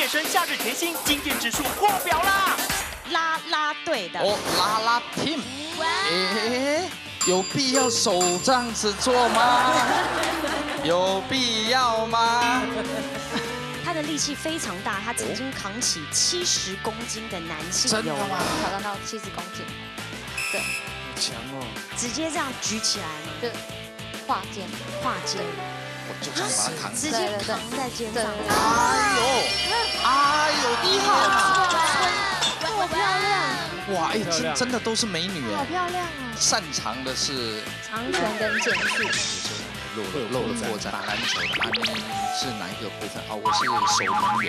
健身夏日甜心经典指数破表啦！ 啦啦队的哦，啦啦 team， 有必要手这样子做吗？有必要吗？ 他的力气非常大，他曾经扛起70公斤的男性有真的吗？ 挑战到70公斤，对， 强哦！ 直接这样举起来吗？ 就跨肩， 跨肩， 我就这样把它扛起来。 直接扛在肩上。 哎呦 1号这么漂亮， 哇，哎，真的都是美女好哎。 漂亮啊！ 擅长的是长拳跟剑术， 露了破绽。打篮球的阿咪是哪一个部分？哦，我是守门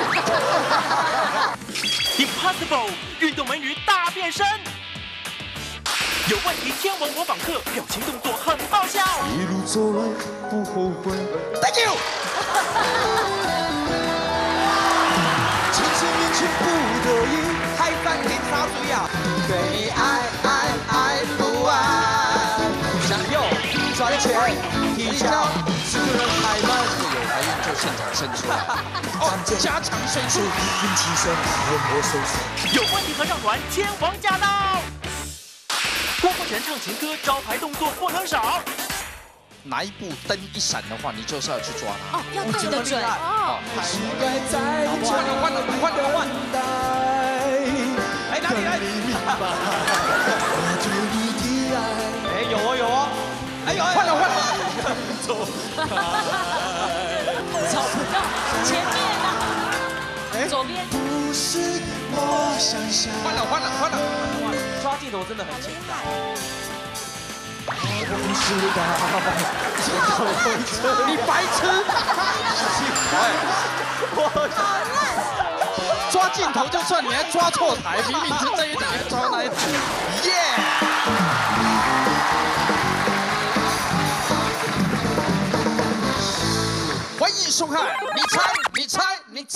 员。 Impossible 运动美女大变身，有问题天王模仿课，表情动作很爆笑。 一路走来不后悔。 Thank you。 亲情面前不得已， 嗨翻警察主呀！ 非爱不爱。 向右转拳踢脚， 四个人开门， 有怀孕就现场生出来。哦，加强岁数。 引起身，温和收手。 有问题合唱团天王驾到，郭富城唱情歌招牌动作不能少。 哪一部灯一闪的话，你就是要去抓它。 哦，要对得准。 哦， 期待在换！哎，哪里来？哎，有哦，哎有，换了， 找不到前面啊，左边。 不是我想象。 换了。 抓镜头真的很轻。 不知道， 你白痴！抓镜头就算，你还抓错台，明明是这一台，抓那一台。耶！欢迎收看，你猜。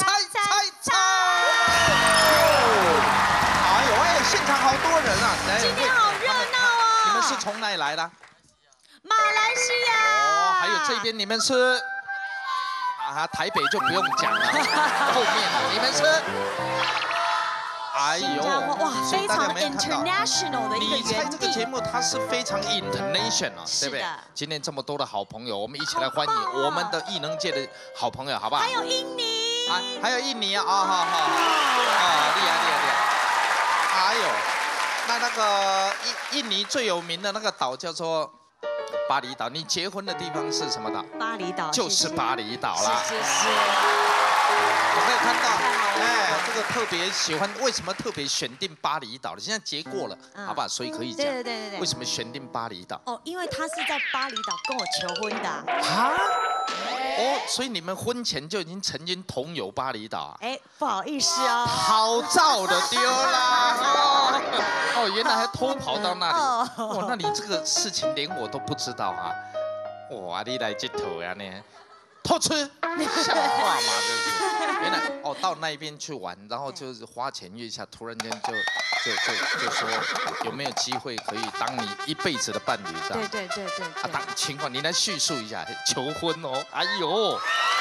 哎呦哎，现场好多人啊！ 今天好热闹哦！ 你们是从哪里来的？ 马来西亚。 哦，还有这边你们是台北就不用讲了，后面你们是。哎呦， 哇，非常 international 的一个你猜园地。 这个节目它是非常 international， 对不对？今天这么多的好朋友，我们一起来欢迎我们的艺能界的好朋友，好不好？ 还有印尼。 啊，还有印尼啊，好，厉害。还有，那个印尼最有名的那个岛叫做巴厘岛，你结婚的地方是什么岛？ 巴厘岛。 就是巴厘岛啦。 是。 有没有看到？哎，这个特别喜欢，为什么特别选定巴厘岛的？现在结过了，好不好？所以可以讲。 对。 为什么选定巴厘岛？ 哦，因为他是在巴厘岛跟我求婚的。 啊？哦，所以你们婚前就已经曾经同游巴厘岛啊？ 哎，不好意思哦。 好照的丢啦！哦，原来还偷跑到那里。哇，那你这个事情连我都不知道啊！哇，你来这头呀你？偷吃，像话吗？这是原来哦，到那边去玩，然后就是花前月下，突然间就说有没有机会可以当你一辈子的伴侣这样？ 对。 啊，当情况你来叙述一下，求婚哦，哎呦，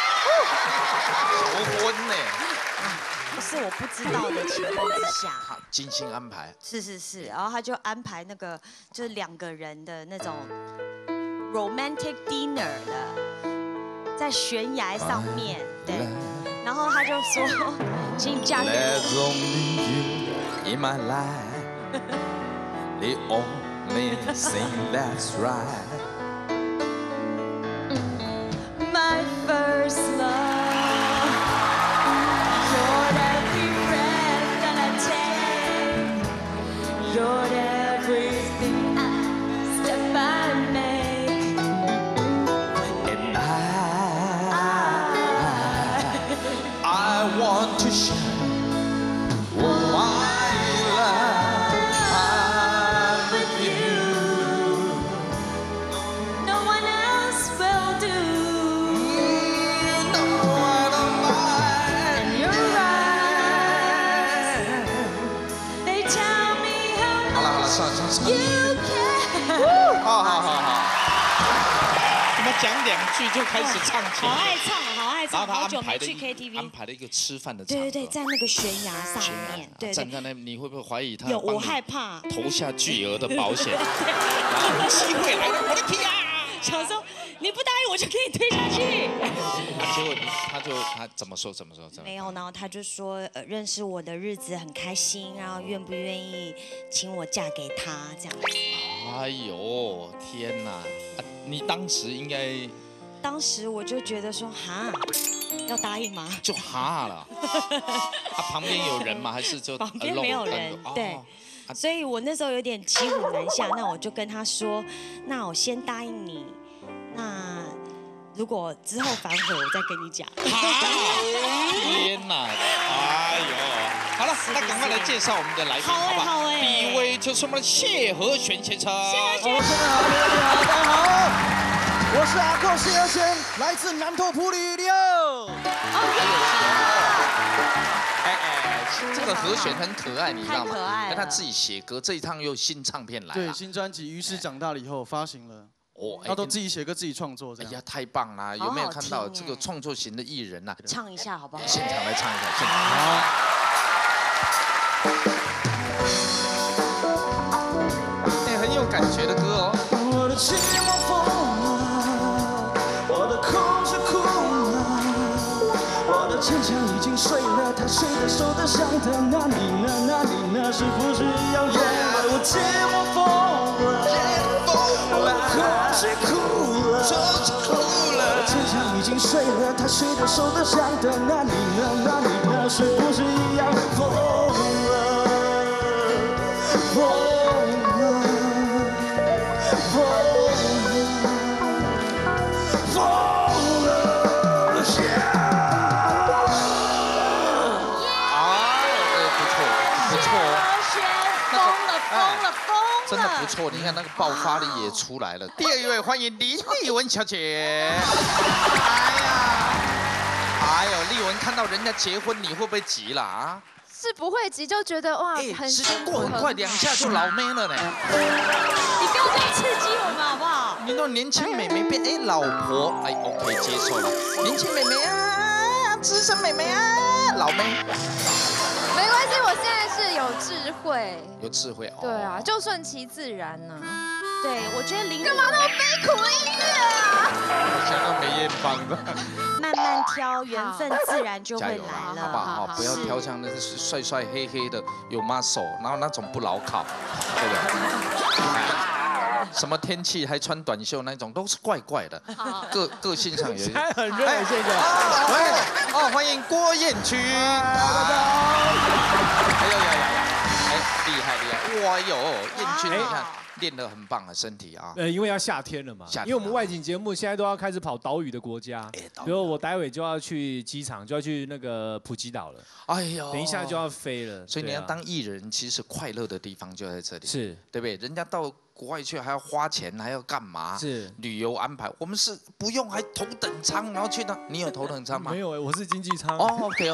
求婚呢？ 不是我不知道的情况之下， 他精心安排。 是，然后他就安排那个就是2个人的那种 romantic dinner 的，在悬崖上面，对，然后他就说，请嫁给我。 In my life, the only thing that's right. My first love, you're every breath that I take, you're everything step I make, And I want to share my love with you. no one else will do. No, I don't mind. And your eyes, they tell me how 好了，算了 you care. 好。 怎么讲2句就开始唱起好来？ 爱唱，好爱太早，好久没去安 KTV。 排了一个吃饭的场合。 对对对，在那个悬崖上面，对站在那，你会不会怀疑他？ 有，我害怕。 投下巨额的保险，机会来了，我的天啊！ 想说你不答应我就给你推下去。 结果他怎么说？ 没有，然后他就说认识我的日子很开心，然后愿不愿意请我嫁给他这样子。 哎呦天哪！你当时应该， 当时我就觉得说哈，要答应吗？ 就哈了。旁边有人吗？还是就旁边没有人？对。所以我那时候有点骑虎难下，那我就跟他说，那我先答应你，那如果之后反悔，我再跟你讲。 天哪！哎呦，好了，那赶快来介绍我们的来宾，好不好？第一位就是我们的谢和弦先生。 谢和弦，大家好，我是阿寇谢和弦，来自南投埔里的。 这个和弦很可爱，你知道吗？ 太可爱了。 他自己写歌，这一趟又新唱片来了。 对，新专辑《于是长大了》以后发行了。哦，他都自己写歌，自己创作，这样。 哎呀，太棒了！有没有看到这个创作型的艺人呐？ 唱一下好不好？ 现场来唱一下，现场。哎，很有感觉的歌哦。 我的寂寞疯了，我的空虚哭了。我的坚强已经碎了，他睡得熟得香的，那你呢？那你呢？是不是一样疯了？我寂寞疯了，我的空虚哭了，我的坚强已经碎了，他睡得熟得香的，那你呢？那你呢？是不是一样疯了？疯了，疯了，疯了， 真的不错，你看那个爆发力也出来了。第二位，欢迎李丽文小姐。哎呦，丽文看到人家结婚，你会不会急了啊？ 是不会急，就觉得哇，很时间过很快，2下就老妹了呢。 你不要这样刺激我们好不好？ 你那年轻美眉变老婆，OK 接受了。年轻美眉啊，资深美眉啊，老妹。 没关系，我现在是有智慧。 有智慧哦。 对啊，就顺其自然呢。 对，我觉得林干嘛那么悲苦的音乐啊？ 想到梅艳芳的。 慢慢挑，缘分自然就会来了， 好不好？不要挑像那是帅帅黑黑的有 muscle， 然后那种不牢靠，对不对？什么天气还穿短袖那种都是怪怪的，个性上有。 现在很热，现在。 欢迎郭彦均。哎呦呀，厉害！哇哟，彦均你看。练得很棒啊，身体啊。 因为要夏天了嘛，因为我们外景节目现在都要开始跑岛屿的国家，比如我待会就要去机场，就要去那个普吉岛了。哎呦，等一下就要飞了。 所以你要当艺人，其实快乐的地方就在这里， 是对不对？人家到国外去还要花钱，还要干嘛？是旅游安排，我们是不用，还头等舱，然后去到。你有头等舱吗？ 没有我是经济舱。 哦 ，OK。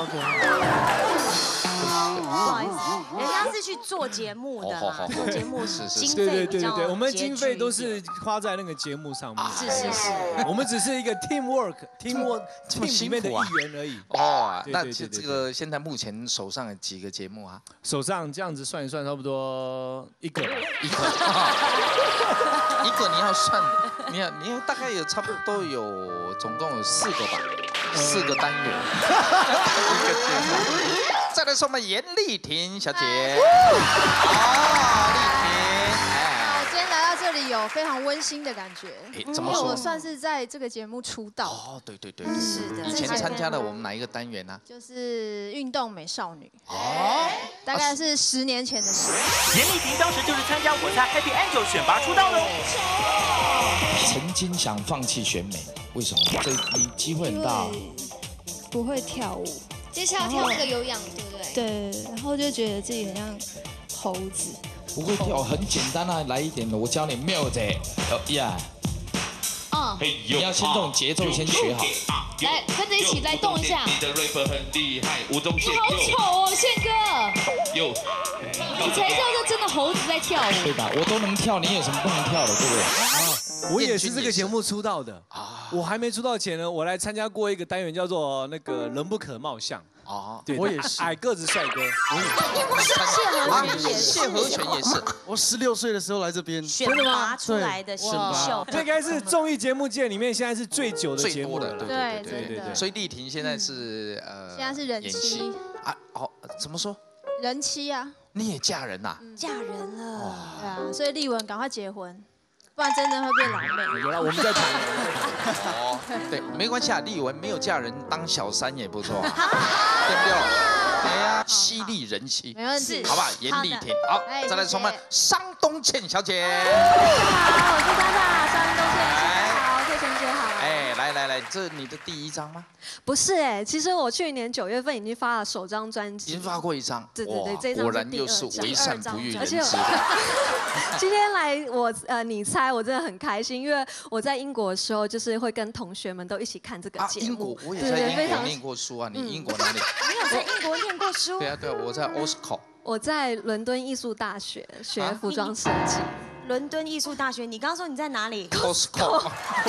不好意思，人家是去做节目的嘛，做节目是经费比较。 对，我们经费都是花在那个节目上面。 是， 我们只是一个 team 里面的一员而已。 哦，那这个现在目前手上有几个节目啊？ 手上这样子算一算，差不多一个。 一个你要算，你要大概有差不多有总共有4个吧，4个单元，一个节目。再来是我们严丽婷小姐。丽婷， 今天来到这里有非常温馨的感觉， 怎么说？ 我算是在这个节目出道。 哦，对， 是的。 以前参加了我们哪一个单元呢？ 就是运动美少女。哦，大概是10年前的事。 严丽婷当时就是参加我在 Happy Angel 选拔出道的。 曾经想放弃选美，为什么？你机会很大。 不会跳舞。 接下来跳那个有氧，对不对？ 对，然后就觉得自己很像猴子。 不会跳，很简单啊，来一点的，我教你music，呀。你要先这种节奏先学好。 来，跟着一起来动一下。 你的 rapper 很厉害，吴宗宪。 好丑哦，宪哥。你才知道这真的猴子在跳舞。 对吧？我都能跳，你有什么不能跳的，对不对？ 我也是这个节目出道的啊。我还没出道前呢，我来参加过一个单元，叫做那个人不可貌相。哦，对，我也是矮个子帅哥，我也是。 谢和弦也是。 我16岁的时候来这边选拔出来的新秀， 这应该是综艺节目界里面现在是最久的节目了。 对。 所以丽婷现在是现在是人妻啊。哦，怎么说？ 人妻啊。 你也嫁人呐？ 嫁人了。 对啊，所以丽文赶快结婚。 不然真的会变老妹。 有了，我们在谈。 哦，对，没关系啊，丽文没有嫁人当小三也不错，对不对？哎呀，犀利人妻， 没问题， 好吧，严丽婷，好，再来我们商东倩小姐。 好，我是张大商东倩，好，佩璇姐好。 哎，来，这是你的第1张吗？ 不是哎，其实我去年9月份已经发了首张专辑， 已经发过1张， 对，这一张果然又是为善不欲人知。 今天来你猜，我真的很开心，因为我在英国的时候，就是会跟同学们都一起看这个节目。 英国，我也在英国念过书啊，你英国哪里？ 你有在英国念过书？ 对啊，我在 Osco。 我在伦敦艺术大学学服装设计。 伦敦艺术大学，你刚刚说你在哪里 ？Costco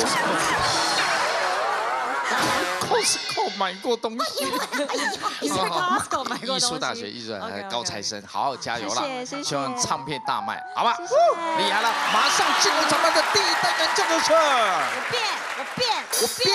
买过东西。 你在 Costco 买过东西？ 艺术大学，高材生，好好加油啦！希望唱片大卖，好吧？厉害了，马上进入咱们的第1单元，就是我变。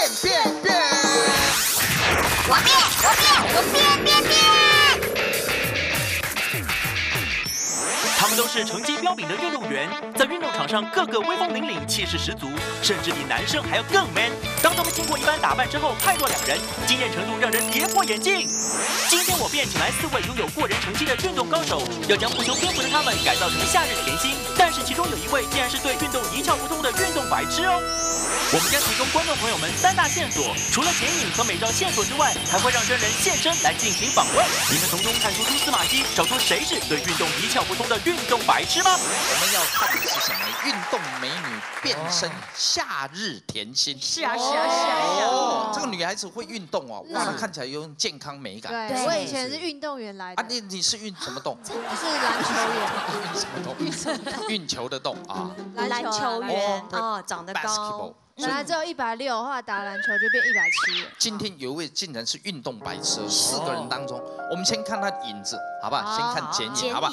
他们都是成绩彪炳的运动员，在运动场上个个威风凛凛，气势十足，甚至比男生还要更 man。当他们经过一番打扮之后，派落2人，惊艳程度让人跌破眼镜。今天我便请来4位拥有过人成绩的运动高手，要将不修边幅的他们改造成夏日甜心。但是其中有1位竟然是对运动一窍不通的运动白痴哦。我们将提供观众朋友们3大线索，除了剪影和美照线索之外，还会让真人现身来进行访问。你们从中看出蛛丝马迹，找出谁是对运动一窍不通的运动白痴吗？ 我们要看的是什么？运动美女变身夏日甜心。 是啊。 哦，这个女孩子会运动哦，哇，她看起来有种健康美感。 对，我以前是运动员来的。 啊，你是运什么动？ 我是篮球员。 运什么动？运球的动啊。 篮球员哦，长得高。 本来只有160，后来打篮球就变170了。 今天有一位竟然是运动白痴，4个人当中，我们先看他的影子，好不好？先看剪影，好不好？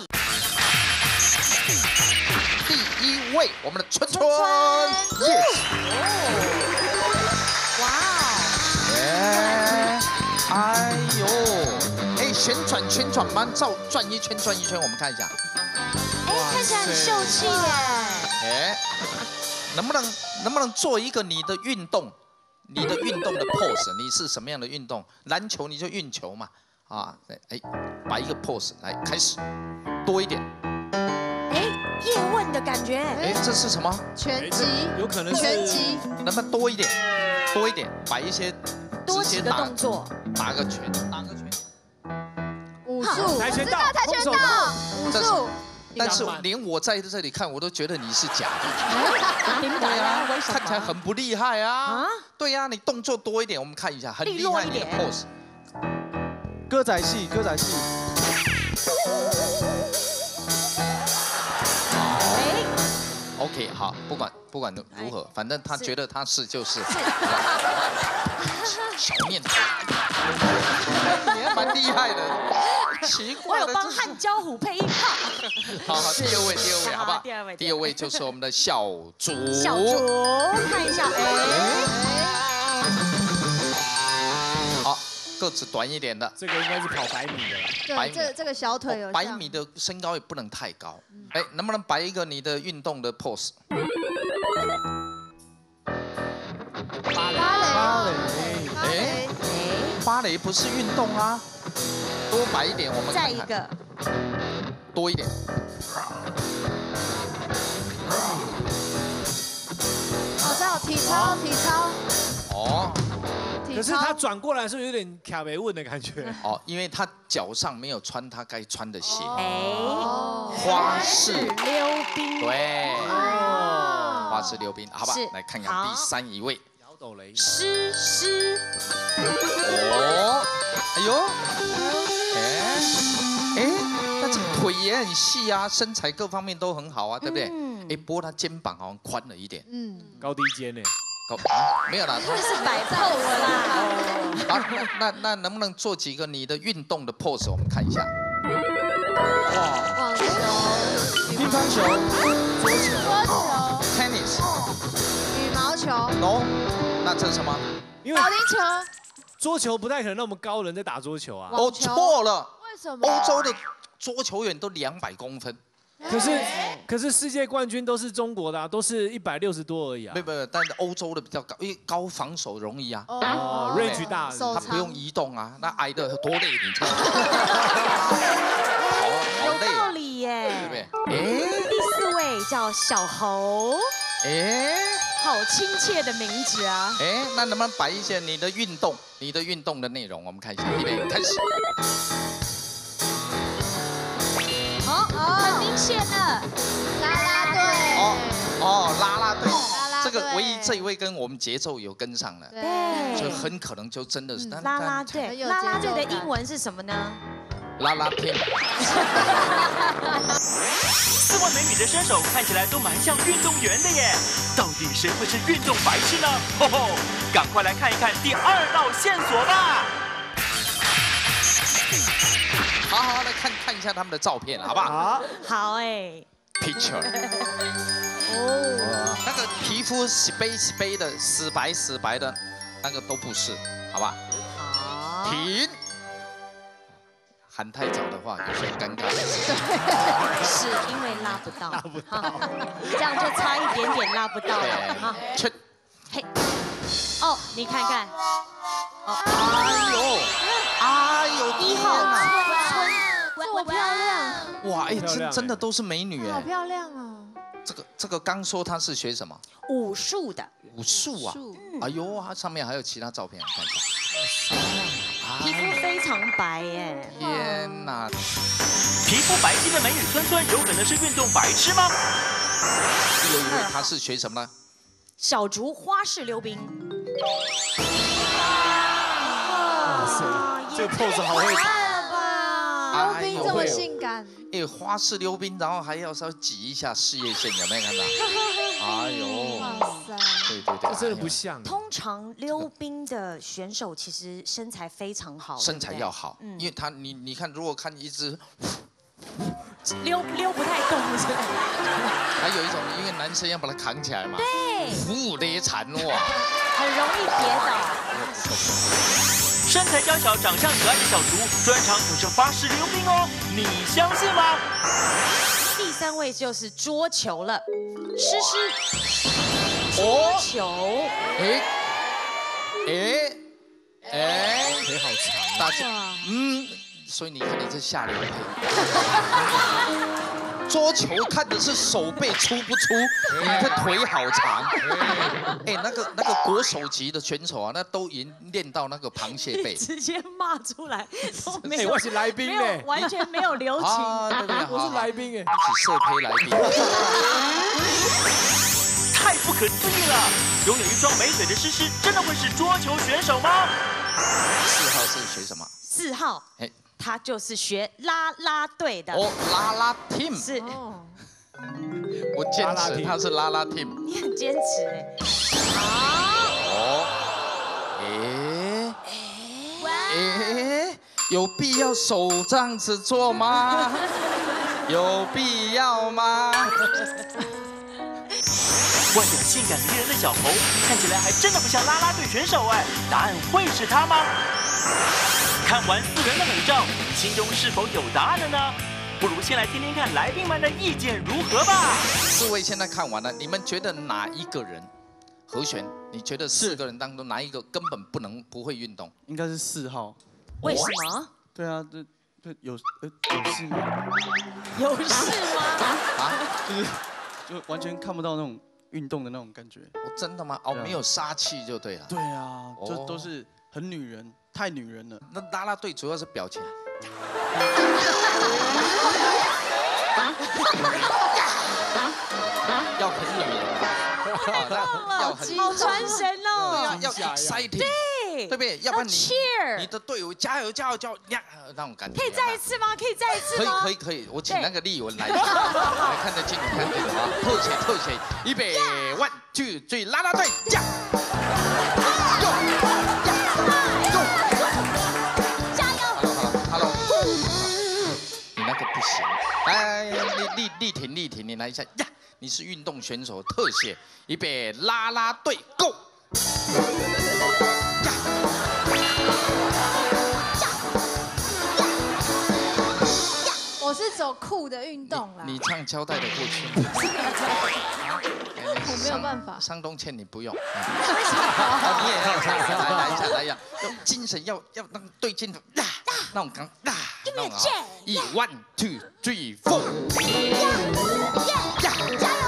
第1位，我们的春春 ，yes， 哇哦，哎呦，旋转，慢转一圈，我们看一下， 看起来很秀气耶， 能不能做一个你的运动的 pose？ 你是什么样的运动？篮球你就运球嘛，啊，摆一个 pose 来开始，多一点。 叶问的感觉。 这是什么？ 拳击， 有可能是拳击。 能不能多一点，摆一些多几个动作， 打个拳。 武术， 跆拳道， 武术。 但是连我在这里看，我都觉得你是假的。对啊，看起来很不厉害啊。对呀，你动作多一点，我们看一下，很厉害你的 pose。 歌仔戏。 OK， 好，不管如何，反正他觉得他是就是。小念头，你还蛮厉害的。奇怪， 我有帮汉江虎配音炮。 好，第二位，好不好？第二位就是我们的小竹。 看一下， 好，个子短一点的， 这个应该是跑100米的了。对，这个小腿有。 100米的身高也不能太高。能不能摆一个你的运动的 pose？ 芭蕾不是运动啊，多摆一点，我们看看。再一个，多一点。 这有体操。 哦。 可是他转过来是有点卡没问的感觉。 因为他脚上没有穿他该穿的鞋。花式溜冰。 对。花式溜冰，好吧，来看看第3位。 姚斗雷。 诗。 哎呦，但这个腿也很细啊，身材各方面都很好啊，对不对？ 哎，不过他肩膀好像宽了一点， 高低肩呢？ 没有啦， 他是摆透了啦。 好，那能不能做几个你的运动的 pose， 我们看一下。 网球、 乒乓球、 桌球、 tennis、 羽毛球。 No， 那这是什么？ 因为保龄球。 桌球不太可能那么高人在打桌球啊。 哦，错了。 为什么？ 欧洲的桌球员都200公分。 可是世界冠军都是中国的啊，都是160多而已啊。 没，但是欧洲的比较高，因为高防守容易啊。 range 大， 他不用移动啊，那挨的多累，你猜？ 有道理耶， 对不对？ 第4位叫小猴，好亲切的名字啊。 那能不能摆一些你的运动的内容？我们看一下，预备开始。 很明显的啦啦队。 啦啦队。这个队唯一这一位跟我们节奏有跟上了， 对， 所以很可能就真的是啦啦队。啦啦队的英文是什么呢？ 啦啦队。 4位美女的身手看起来都蛮像运动员的耶，到底谁会是运动白痴呢？吼吼，赶快来看一看第2道线索吧。 好，来看一下他们的照片，好不好？ 好哎。 Picture。那个皮肤死白的、死白的，那个都不是，好吧？ 好。 停。喊太早的话，有些尴尬。 是因为拉不到，这样就差一点点拉不到了哈。嘿，你看看， 哎呦 ，1号春， 这么漂亮。 哇，真的都是美女哎， 好漂亮哦。 这个刚说她是学什么？ 武术的。 武术啊！哎呦，它上面还有其他照片，看一下。 皮肤非常白耶！ 天哪！ 皮肤白皙的美女村有可能是运动白痴吗？ 又以为她是学什么呢？ 小竹花式溜冰。 这个 pose 好会打。溜冰这么性感。 花式溜冰，然后还要稍微挤一下事业线，有没有看到？哎呦！ 哇塞！ 对， 这真的不像。 通常溜冰的选手其实身材非常好， 身材要好，因为你看，如果看一只溜不太动，是吧？ 还有一种，因为男生要把它扛起来嘛， 对， 虎雷缠哇， 很容易跌倒。 身材娇小、长相可爱的小竹，专长可是花式溜冰哦，你相信吗？ 第3位就是桌球了，诗诗。桌球。 腿好长。 大家，所以你看你这下流配。桌球看的是手背粗不粗，你的腿好长。那个国手级的选手啊，那都已经练到那个螃蟹背。 直接骂出来， 我是来宾哎， 完全没有留情。 我是来宾哎， 一起色胚来宾。 太不可思议了！拥有一双美腿的诗诗，真的会是桌球选手吗 ？4号是学什么 ？4号，他就是学啦啦队的。 啦啦 team 是。 我坚持他是啦啦 team。 你很坚持哎。好。 有必要手这样子做吗？有必要吗？ 外表性感迷人的小猴，看起来还真的不像啦啦队选手哎，答案会是他吗？看完4人的美照，心中是否有答案了呢？不如先来听听看来宾们的意见如何吧。 4位现在看完了，你们觉得哪一个人？何璇，你觉得4个人当中哪一个根本不会运动？ 应该是4号。 为什么？ 对啊，有事吗？ 有事吗？ 就完全看不到那种运动的那种感觉。 真的吗？没有杀气就对了。 对啊，就都是很女人，太女人了。 那啦啦队主要是表情。要很女人， 好传神哦， 要 exciting。 对。 对， 对不对？要不然 cheer， 你的队友加油加油加油，那种感觉。 可以再一次吗？可以再一次吗？ 可以，我请那个丽文来看得清楚啊！特写，预备，1、2、3，啦啦队，加！ 加油 ！Hello， 你那个不行。来，丽婷，你来一下呀！你是运动选手，特写，预备，啦啦队 ，Go！ 我是走酷的运动啦。 你唱交代的过去。 我没有办法。 商东倩你不用。你也要来一下，精神要那个对劲的那种刚那种啊。1、2、3、4。 加油！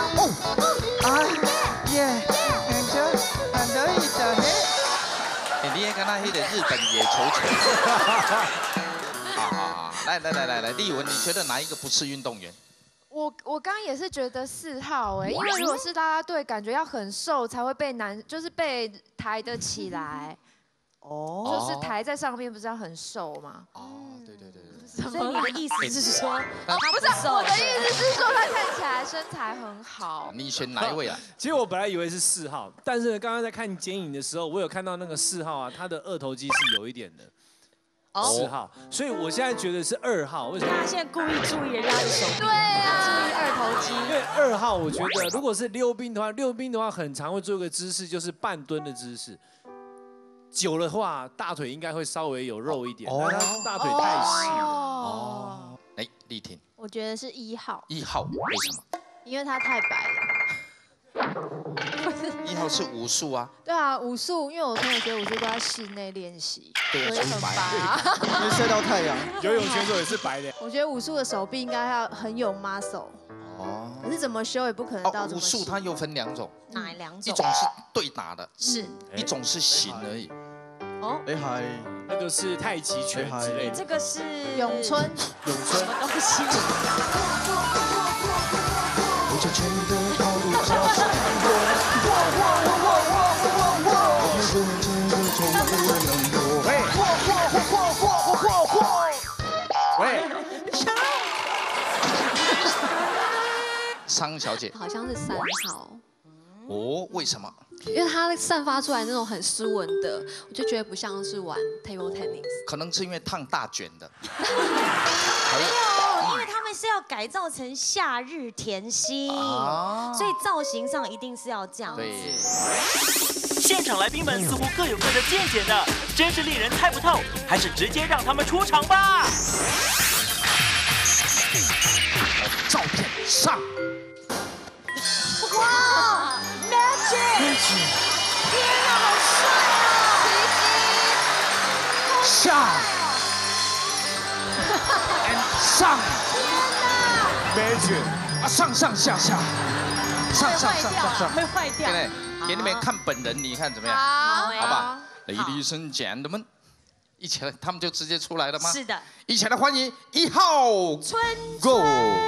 你也跟那迄个日本野球拳。好，来，丽文，你觉得哪一个不是运动员？ 我刚刚也是觉得4号因为如果是啦啦队，感觉要很瘦才会就是被抬得起来。就是抬在上面，不是要很瘦吗？ 对。 所以你的意思是说， 不是我的意思是说，他看起来身材很好。 你选哪一位啊？ 其实我本来以为是4号，但是刚刚在看剪影的时候，我有看到那个4号啊，他的二头肌是有一点的。4号，所以我现在觉得是2号。为什么？ 他现在故意注意人家的手臂， 对啊， 注意二头肌。 因为2号，我觉得如果是溜冰的话，很常会做一个姿势，就是半蹲的姿势。久的话，大腿应该会稍微有肉一点，但他大腿太细了。 哎，丽婷， 我觉得是1号。 1号为什么？ 因为他太白了。 1号是武术啊。 对啊，武术，因为我朋友学武术都在室内练习， 对， 很白啊。 因为晒到太阳。 游泳选手也是白的。 我觉得武术的手臂应该要很有 muscle。哦。可是怎么修也不可能到这么细。 武术它又分2种。 哪2种？ 一种是对打的， 是； 一种是形而已。 哦。 嗨， 那个是太极拳之类的。 这个是咏春。 咏春。 什么东西？ 喂， 商小姐， 好像是3号。 哦，为什么？ 因为它散发出来那种很斯文的，我就觉得不像是玩 table tennis。 可能是因为烫大卷的。 没有，因为他们是要改造成夏日甜心，所以造型上一定是要这样子。 现场来宾们似乎各有各的见解呢，真是令人猜不透。还是直接让他们出场吧。 照片上。 哇 ，Magic！ 天啊，好帅啊！ 下。 上， 天哪！ 啊，上下，上， 会坏掉。 对，给你们看本人，你看怎么样？好吧 ，Ladies and gentlemen， 一起来，他们就直接出来了吗？ 是的， 一起来欢迎1号春 Go。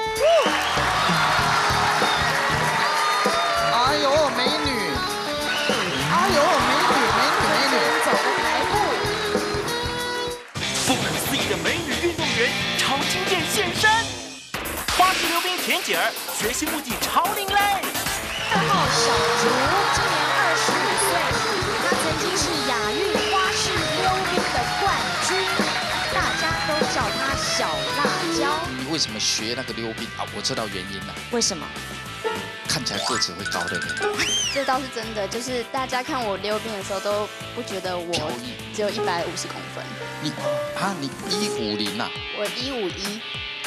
哎呦，美女！哎呦，美女！ 走个台步。 不可思议的美女运动员超经典现身，花式溜冰田姐儿学习目的超另类。 2号小竹今年25岁，她曾经是亚运花式溜冰的冠军，大家都叫她小辣椒。 你为什么学那个溜冰啊？我知道原因了。 为什么？ 看起来个子会高，对不对？ 这倒是真的，就是大家看我溜冰的时候都不觉得我只有150公分。 你150呐？ 我151。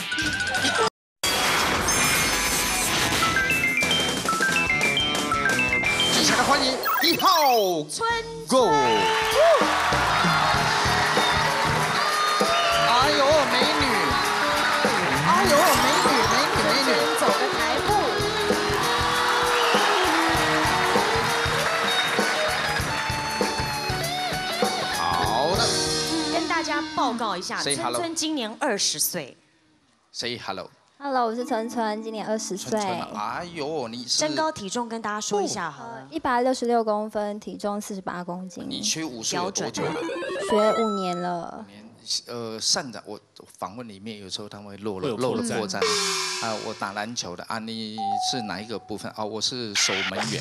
一起来欢迎1号春 Go。哎呦，美女！哎呦，美女！ 走个台步。 好的。 跟大家报告一下， Say 春春今年20岁。 Say hello。 Hello， 我是纯纯，今年20岁。 哎呦，你是身高体重跟大家说一下好了。 166公分，体重48公斤。 你学武术有多久了？ 学5年了。 擅长我访问里面有时候他们会漏了破绽啊。我打篮球的啊，你是哪一个部分啊？我是守门员。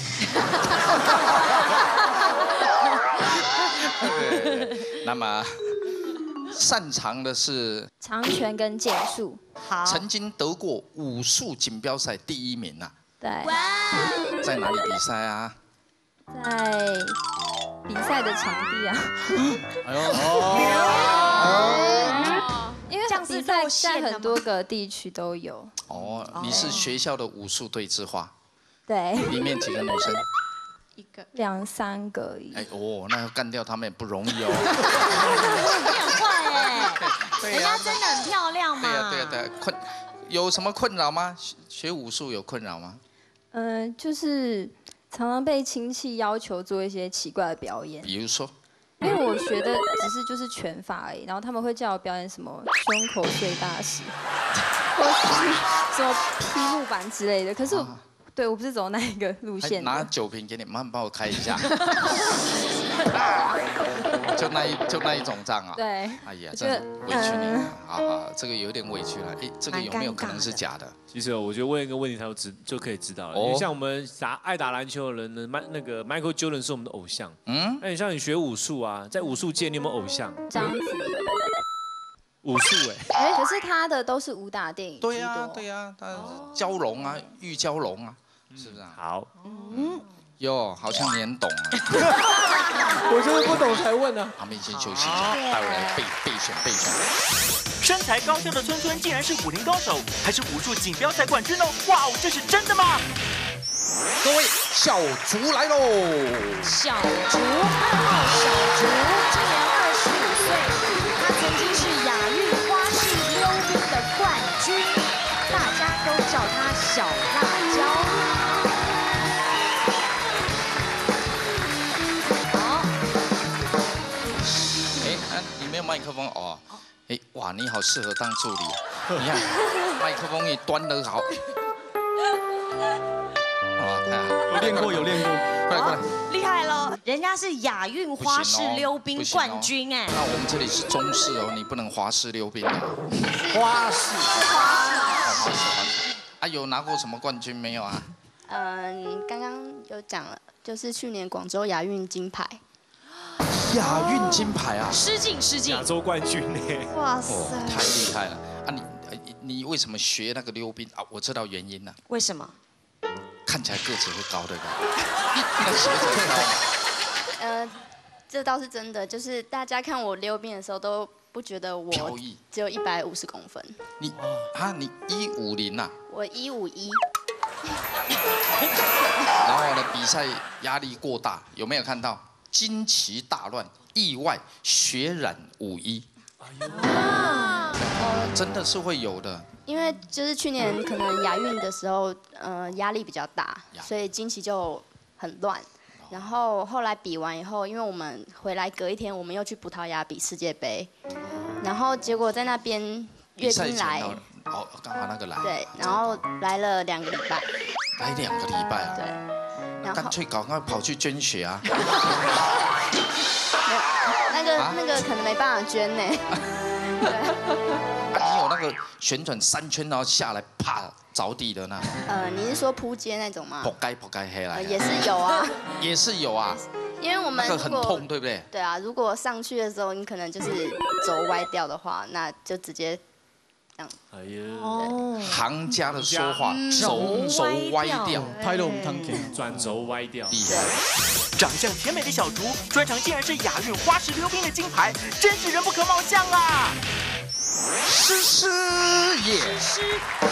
对，那么。 擅长的是长拳跟剑术， 好， 曾经得过武术锦标赛第1名啊。 对， 在哪里比赛啊？ 在比赛的场地啊。 哎呦， 因为比赛在很多个地区都有。 哦，你是学校的武术队之花。 对。 里面几个女生 ？1个、2、3个而已。 哎哦，那要干掉他们也不容易哦。 人家真的很漂亮嘛。 对呀，有什么困扰吗？学武术有困扰吗？ 就是常常被亲戚要求做一些奇怪的表演。 比如说？ 因为我学的只是就是拳法而已，然后他们会叫我表演什么胸口碎大石，或是什么劈木板之类的。可是对我不是走那一个路线。 拿酒瓶给你，慢慢帮我开一下。就那一种仗啊！ 对， 哎呀，真委屈你了，好，这个有点委屈了。哎，这个有没有可能是假的？ 其实我觉得问一个问题，他就可以知道了。因为像我们爱打篮球的人呢，那个 Michael Jordan 是我们的偶像。那你像你学武术啊，在武术界你有没有偶像？ 章子。 武术可是他的都是武打电影。 对呀，他蛟龙啊，玉蛟龙啊，是不是？ 好。 哟，好像你很懂啊！ 我就是不懂才问呢。 旁边先休息一下，待会来备选。 身材高挑的村村竟然是武林高手，还是武术锦标赛冠军哦！哇哦，这是真的吗？ 各位，小竹来喽！ 小竹，小竹今年25岁，他曾经是亚运花式溜冰的冠军，大家都叫他小辣椒。 麦克风哦，哎哇，你好适合当助理，你看麦克风你端得好， 有练过， 快来， 厉害了，人家是亚运花式溜冰冠军哎。 那我们这里是中式哦，你不能花式溜冰啊。 花式。 啊，有拿过什么冠军没有啊？ 刚刚有讲了，就是去年广州亚运金牌。 亚运金牌啊！ 失敬。 亚洲冠军呢？ 哇塞， 太厉害了啊！你为什么学那个溜冰啊？我知道原因了。 为什么？ 看起来个子会高的。那鞋子会高吗？ 这倒是真的，就是大家看我溜冰的时候都不觉得我只有150公分。 你150呐？ 我151。 然后呢，比赛压力过大，有没有看到？ 惊奇大乱，意外血染51。真的是会有的。 因为就是去年可能亚运的时候，压力比较大，所以经期就很乱。然后后来比完以后，因为我们回来隔一天，我们又去葡萄牙比世界杯，然后结果在那边阅兵来， 哦，刚好那个来。 对，然后来了2个礼拜。 来2个礼拜啊？ 对。 干脆赶快跑去捐血啊！ 那个可能没办法捐呢。对。 你有那个旋转3圈然后下来啪着地的那？ 你是说扑街那种吗？ 扑街黑来。 也是有啊。 也是有啊。 因为我们那个很痛，对不对？ 对啊，如果上去的时候你可能就是轴歪掉的话，那就直接。 哎呀， 行家的说法，轴歪掉， 拍了我们汤田， 转轴歪掉。 厉害！ 长相甜美的小竹，专长竟然是亚运花式溜冰的金牌，真是人不可貌相啊！ 诗诗也， 诗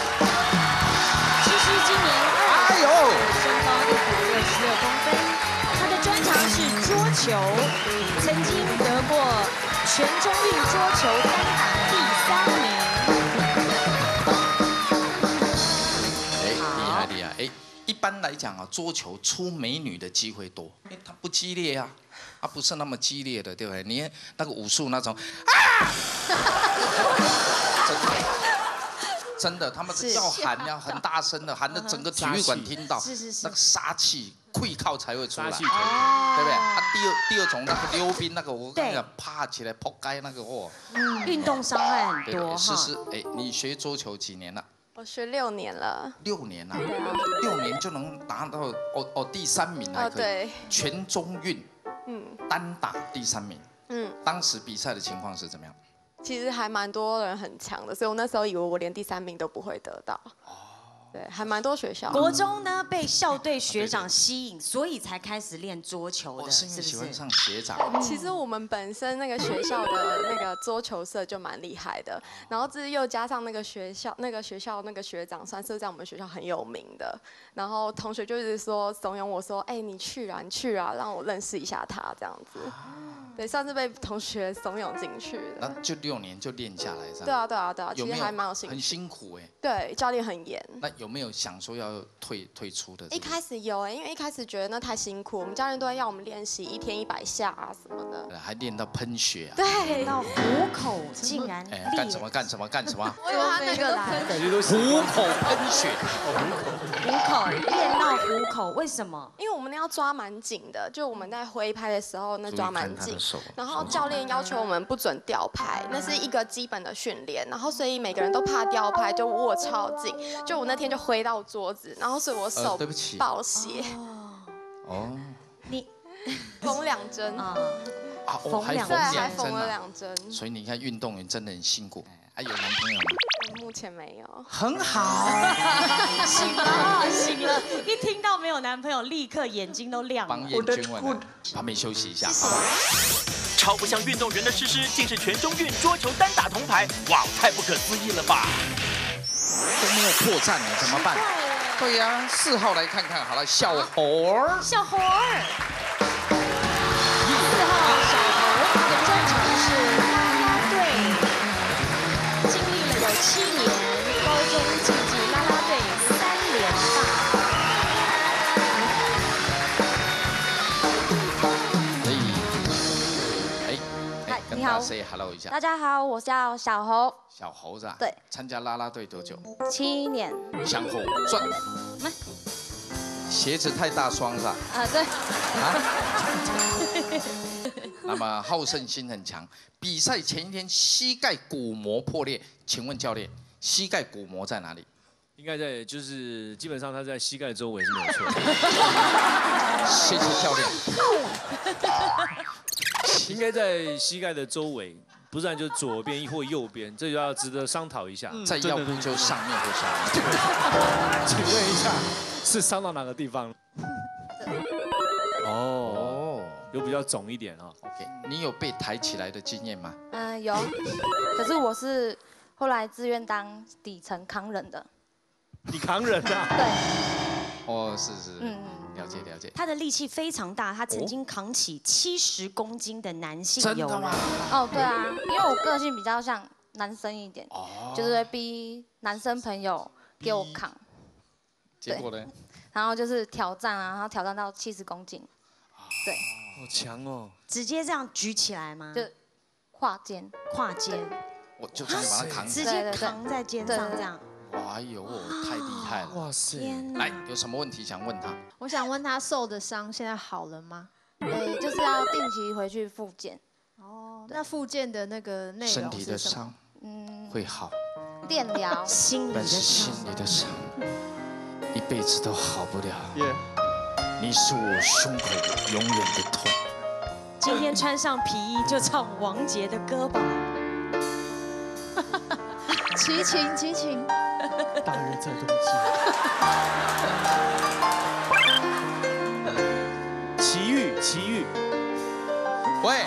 今年身高166公分，他的专长是桌球，曾经得过全中运桌球单打第3名。 一般来讲啊，桌球出美女的机会多，因为它不激烈啊，它不是那么激烈的，对不对？你那个武术那种啊， 真的，他们要喊要很大声的，喊的整个体育馆听到，那个杀气溃靠才会出来，对不对？啊，第二种那个溜冰那个，我跟你讲，趴起来扑街那个哦， 运动伤害很多哈。是，哎，你学桌球几年了？ 我学6年了。 6年啊？6年就能拿到第3名还可以，全中运，单打第3名。当时比赛的情况是怎么样？ 其实还蛮多人很强的，所以我那时候以为我连第3名都不会得到。对，还蛮多学校。 国中呢被校队学长吸引，所以才开始练桌球的， 是不是？喜欢上学长。 其实我们本身那个学校的那个桌球社就蛮厉害的，然后这又加上那个学校那个学长算是在我们学校很有名的，然后同学就一直说怂恿我说，哎，你去啊，让我认识一下他这样子。对，算是被同学怂恿进去的。 那就6年就练下来， 对啊，其实还蛮有兴趣。 很辛苦哎。 对，教练很严。 那有没有想说要退出的？ 一开始有因为一开始觉得那太辛苦，我们教练都会要我们练习1天100下啊什么的。 还练到喷血啊！ 对，到虎口竟然干什么？ 我以为他那个感觉都虎口喷血， 虎口练到虎口，为什么？ 因为我们那要抓蛮紧的，就我们在挥拍的时候那抓蛮紧。然后教练要求我们不准掉拍，那是一个基本的训练。然后所以每个人都怕掉拍，就握超紧。就我那天就挥到桌子，然后所以我手爆血。 哦。 你缝2针啊？ 还缝了2针。 所以你看运动员真的很辛苦。有男朋友吗？ 目前没有。 很好。 醒了，一听到没有男朋友，立刻眼睛都亮了。 帮彦君问了，旁边休息一下。 超不像运动员的诗诗，竟是全中运桌球单打铜牌，哇，太不可思议了吧！ 都没有破绽了，怎么办？对呀，4号来看看好了，小猴儿。 小猴儿。4号小猴的专长是啦啦队，经历了有7年，高中竞技啦啦队3连霸。 你好 ，say hello 一下。 大家好，我叫小猴。 小猴子啊？ 对。 参加啦啦队多久 ？7年。 相互转。鞋子太大双是吧？ 对。 那么好胜心很强，比赛前一天膝盖骨膜破裂，请问教练，膝盖骨膜在哪里？ 应该在，就是基本上他在膝盖周围是没有错。 谢谢教练。 应该在膝盖的周围，不然就左边或右边，这就要值得商讨一下。 再要不就上面或下面。 请问一下，是伤到哪个地方？哦，有比较肿一点啊。 OK， 你有被抬起来的经验吗？ 有，可是我是后来自愿当底层扛人的。 你扛人啊？ 对。 哦，是。了解。 他的力气非常大，他曾经扛起70公斤的男性游人。 哦，对啊，因为我个性比较像男生一点，就是会逼男生朋友给我扛。 结果呢？ 然后就是挑战啊，然后挑战到70公斤。对。 好强哦！ 直接这样举起来吗？ 就跨肩。 我就这样把它扛起来。直接扛在肩上这样。 哎呦，太厉害了！哇塞！来，有什么问题想问他？ 我想问他受的伤现在好了吗？ 就是要定期回去复健。 哦，那复健的那个内容是什么？ 身体的伤，会好。 电疗。 但是心里的伤，一辈子都好不了。你是我胸口永远的痛。 今天穿上皮衣就唱王杰的歌吧。 齐秦。 大人在冬季。奇遇。 喂。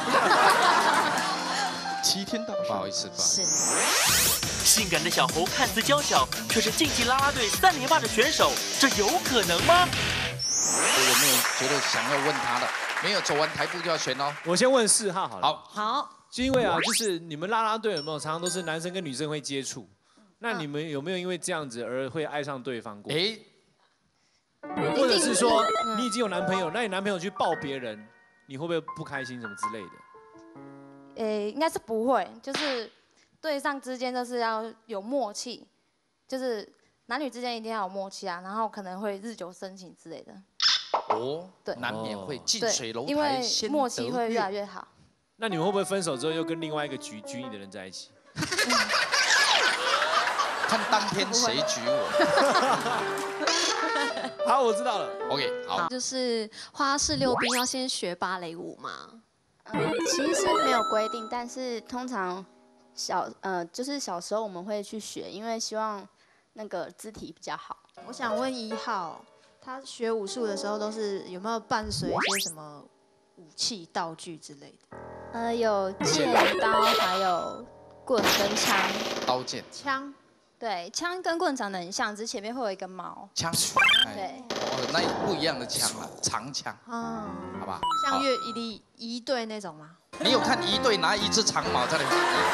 齐天大圣。 不好意思。 性感的小猴看似娇小，却是竞技啦啦队3连霸的选手，这有可能吗？ 有没有觉得想要问他的？没有，走完台步就要选哦。 我先问4号好了。 好。 就因为就是你们啦啦队有没有常常都是男生跟女生会接触？那你们有没有因为这样子而会爱上对方过？或者是说你已经有男朋友，那你男朋友去抱别人，你会不会不开心什么之类的？ 应该是不会，就是对上之间就是要有默契， 就是男女之间一定要有默契啊，然后可能会日久生情之类的。 哦，对，难免会近水楼因为台先默契会越来越好。 那你们会不会分手之后又跟另外一个举你的人在一起？ 看当天谁举我。 好，我知道了。 OK， 好。 就是花式溜冰要先学芭蕾舞吗？ 其实是没有规定，但是通常就是小时候我们会去学，因为希望那个肢体比较好。 我想问1号，他学武术的时候都是有没有伴随一些什么武器道具之类的？ 有剑、刀，还有棍跟枪。 刀剑。 枪。 对，枪跟棍长得很像，只是前面会有一根毛。 枪。 对。 哦，那不一样的枪啊，长枪。 嗯。 好吧。 像一队那种吗？ 你有看一队拿一只长矛在那里？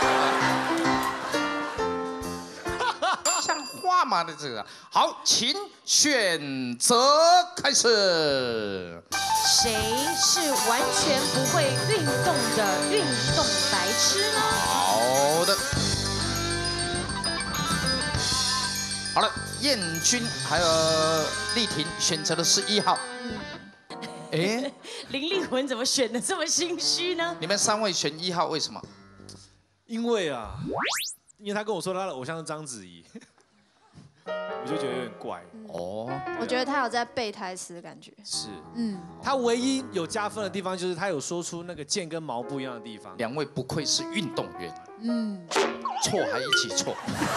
像话吗？的这个。好，请选择开始。 谁是完全不会运动的运动白痴呢？ 好的。好了，燕君还有丽婷选择的是1号。哎， 林立文怎么选的这么心虚呢？ 你们3位选1号，为什么？ 因为他跟我说他的偶像是章子怡，我就觉得有点怪。 哦， 我觉得他有在背台词的感觉。 是，他唯一有加分的地方就是他有说出那个剑跟矛不一样的地方。 2位不愧是运动员，错还一起错。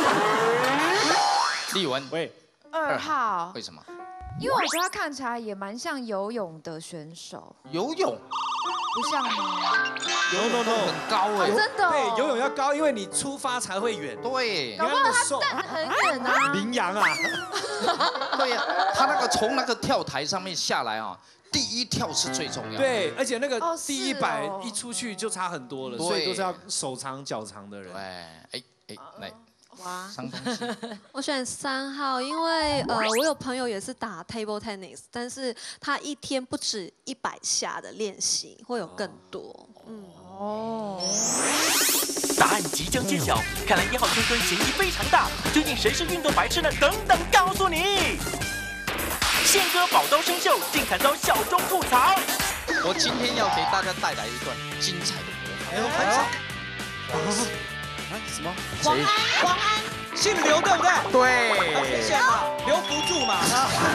丽文， 喂 ，2号， 为什么？ 因为我觉得他看起来也蛮像游泳的选手。 游泳？ 不像吗 ？No， 很高哎， 真的。 对，游泳要高，因为你出发才会远。 对， 你看那么瘦， 很远啊。 羚羊啊。 对呀，他那个从那个跳台上面下来啊，第一跳是最重要的。 对，而且那个第100一出去就差很多了，所以都是要手长脚长的人。 对，来。 哇， 伤东西。 我选3号，因为我有朋友也是打 table tennis， 但是他一天不止100下的练习，会有更多。 答案即将揭晓，看来1号春春嫌疑非常大，究竟谁是运动白痴呢？等等告诉你。宪哥宝刀生锈，竟惨遭小钟吐槽。 我今天要给大家带来一段精彩的模仿。 什么？ 黄安，姓刘对不对？ 对。 天线嘛，留不住嘛。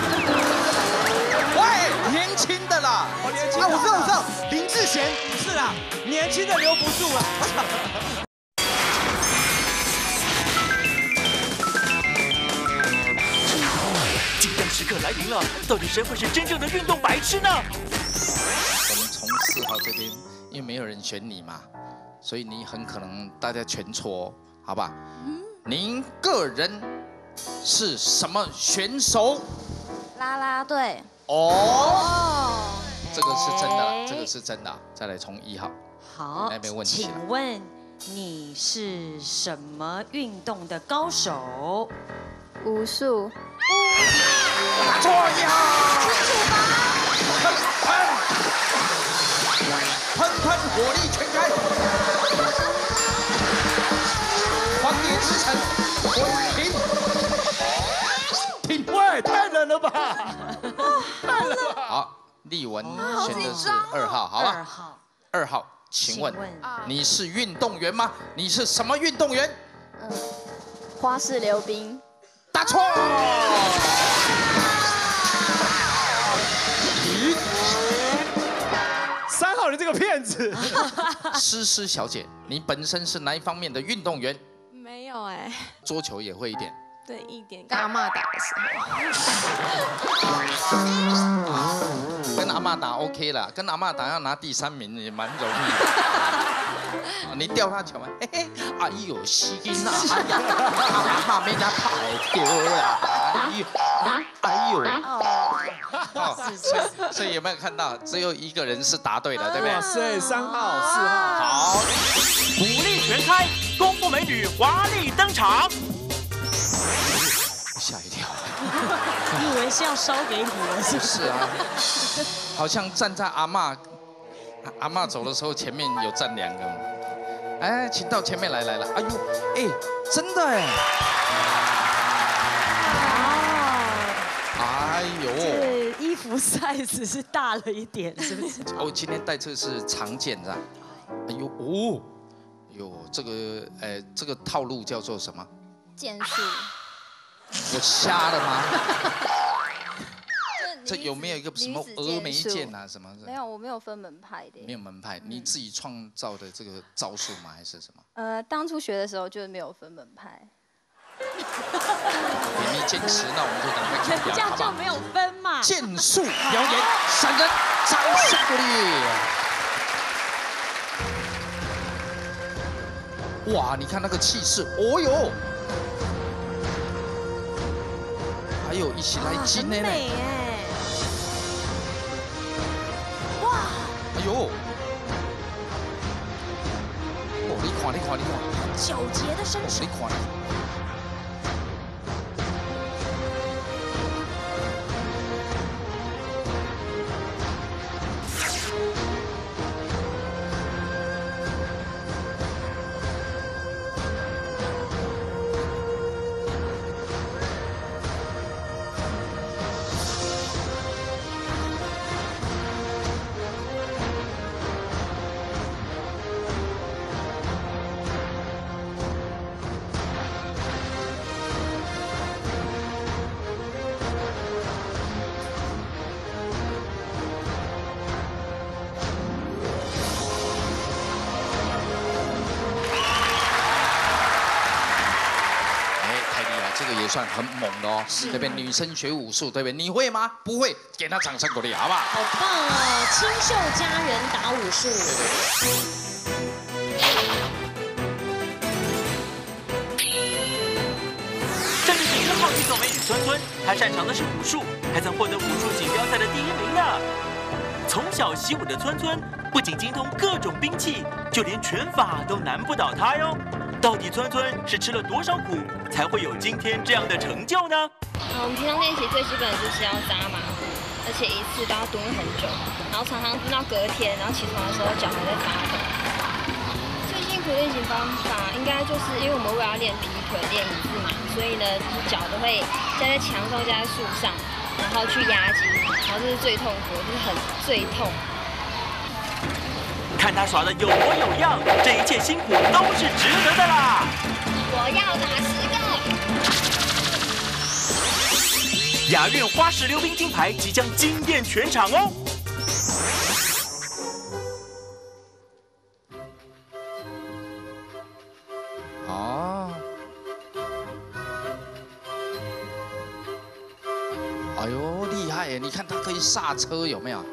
喂，年轻的啦。 我年轻。我知道，林志贤不是啦，年轻的留不住了。 紧张时刻来临了，到底谁会是真正的运动白痴呢？ 我们从4号这边，因为没有人选你嘛。所以你很可能大家全错，好吧？您个人是什么选手？ 啦啦队。 哦，这个是真的，这个是真的。再来从1号。 好， 那边问题。 请问你是什么运动的高手？ 武术。 答错1号。喷喷，火力全开。皇帝之臣，停！ 喂，太冷了吧！ 太冷了。 好，丽文选的是2号，好吧？2号，请问你是运动员吗？你是什么运动员？ 花式溜冰。 答错。 3号，你这个骗子！ 诗诗小姐，你本身是哪一方面的运动员？ 没有哎。 桌球也会一点。 对，一点。跟阿嬷打的时候。跟阿嬷打 OK 啦，跟阿嬷打要拿第3名也蛮容易的。你吊他球吗？嘿嘿，哎呦，死囡仔，哎呀，阿嬷免他拍掉啦，哎呦，所以有没有看到，只有1个人是答对的，对不对？ 哇塞，3号、4号， 好， 武力全开，功夫美女华丽登场。 吓一跳， 你以为是要烧给你了，是不是？ 是啊，好像站在阿嬷走的时候，前面有站2个。哎，请到前面来了。哎呦，哎，真的哎， 呦， 这衣服 size 是大了一点，是不是？ 哦，今天带这个是长件是吧？哎呦哦，哟，这个套路叫做什么？ 剑术。 我瞎了吗？这有没有一个什么峨眉剑啊什么的？ 没有，我没有分门派的。 没有门派，你自己创造的这个招数吗？还是什么？ 当初学的时候就是没有分门派。 你坚持，那我们就赶快看表， 这样就没有分嘛。 剑术表演，闪人，掌声鼓励。哇，你看那个气势，哦呦！还有一起来劲呢。 美哎！哇！ 哎呦！哦，你看，你看，你看！ 纠结的身手。 你看。算很猛的哦，对不对？女生学武术，对不对？你会吗？不会，给她掌声鼓励，好不好？ 好棒哦！清秀佳人打武术。 战绩1号体总美女村村，她擅长的是武术，还曾获得武术锦标赛的第1名呢。从小习武的村村，不仅精通各种兵器，就连拳法都难不倒她哟。到底村村是吃了多少苦，才会有今天这样的成就呢？ 我们平常练习最基本的就是要扎马步，而且一次都要蹲很久，然后常常蹲到隔天，然后起床的时候脚还在发抖。最辛苦的练习方法应该就是因为我们为了要练劈腿、练椅子嘛，所以呢，就是脚都会架在墙上、架在树上，然后去压筋，然后这是最痛苦，就是最痛。 看他耍的有模有样，这一切辛苦都是值得的啦！ 我要打10个！ 亚运花式溜冰金牌即将惊艳全场哦！ 哦，哎呦，厉害耶！你看他可以刹车，有没有？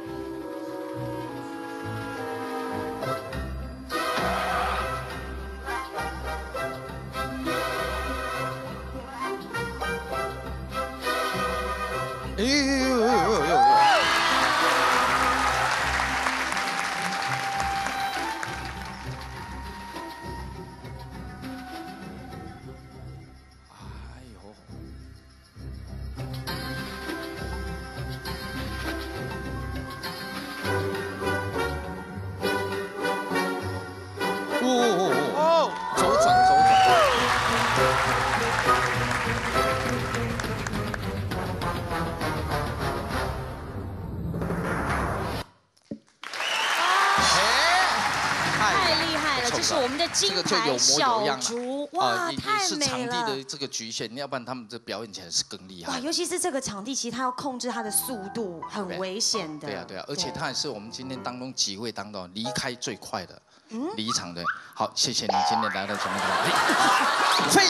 金牌小竹，哇，太美了！ 也是场地的这个局限，要不然他们这表演起来是更厉害。 哇，尤其是这个场地，其实他要控制他的速度，很危险的。 对啊，对啊，而且他也是我们今天当中几位当中离开最快的，离场的。好，谢谢你今天来到节目中。飞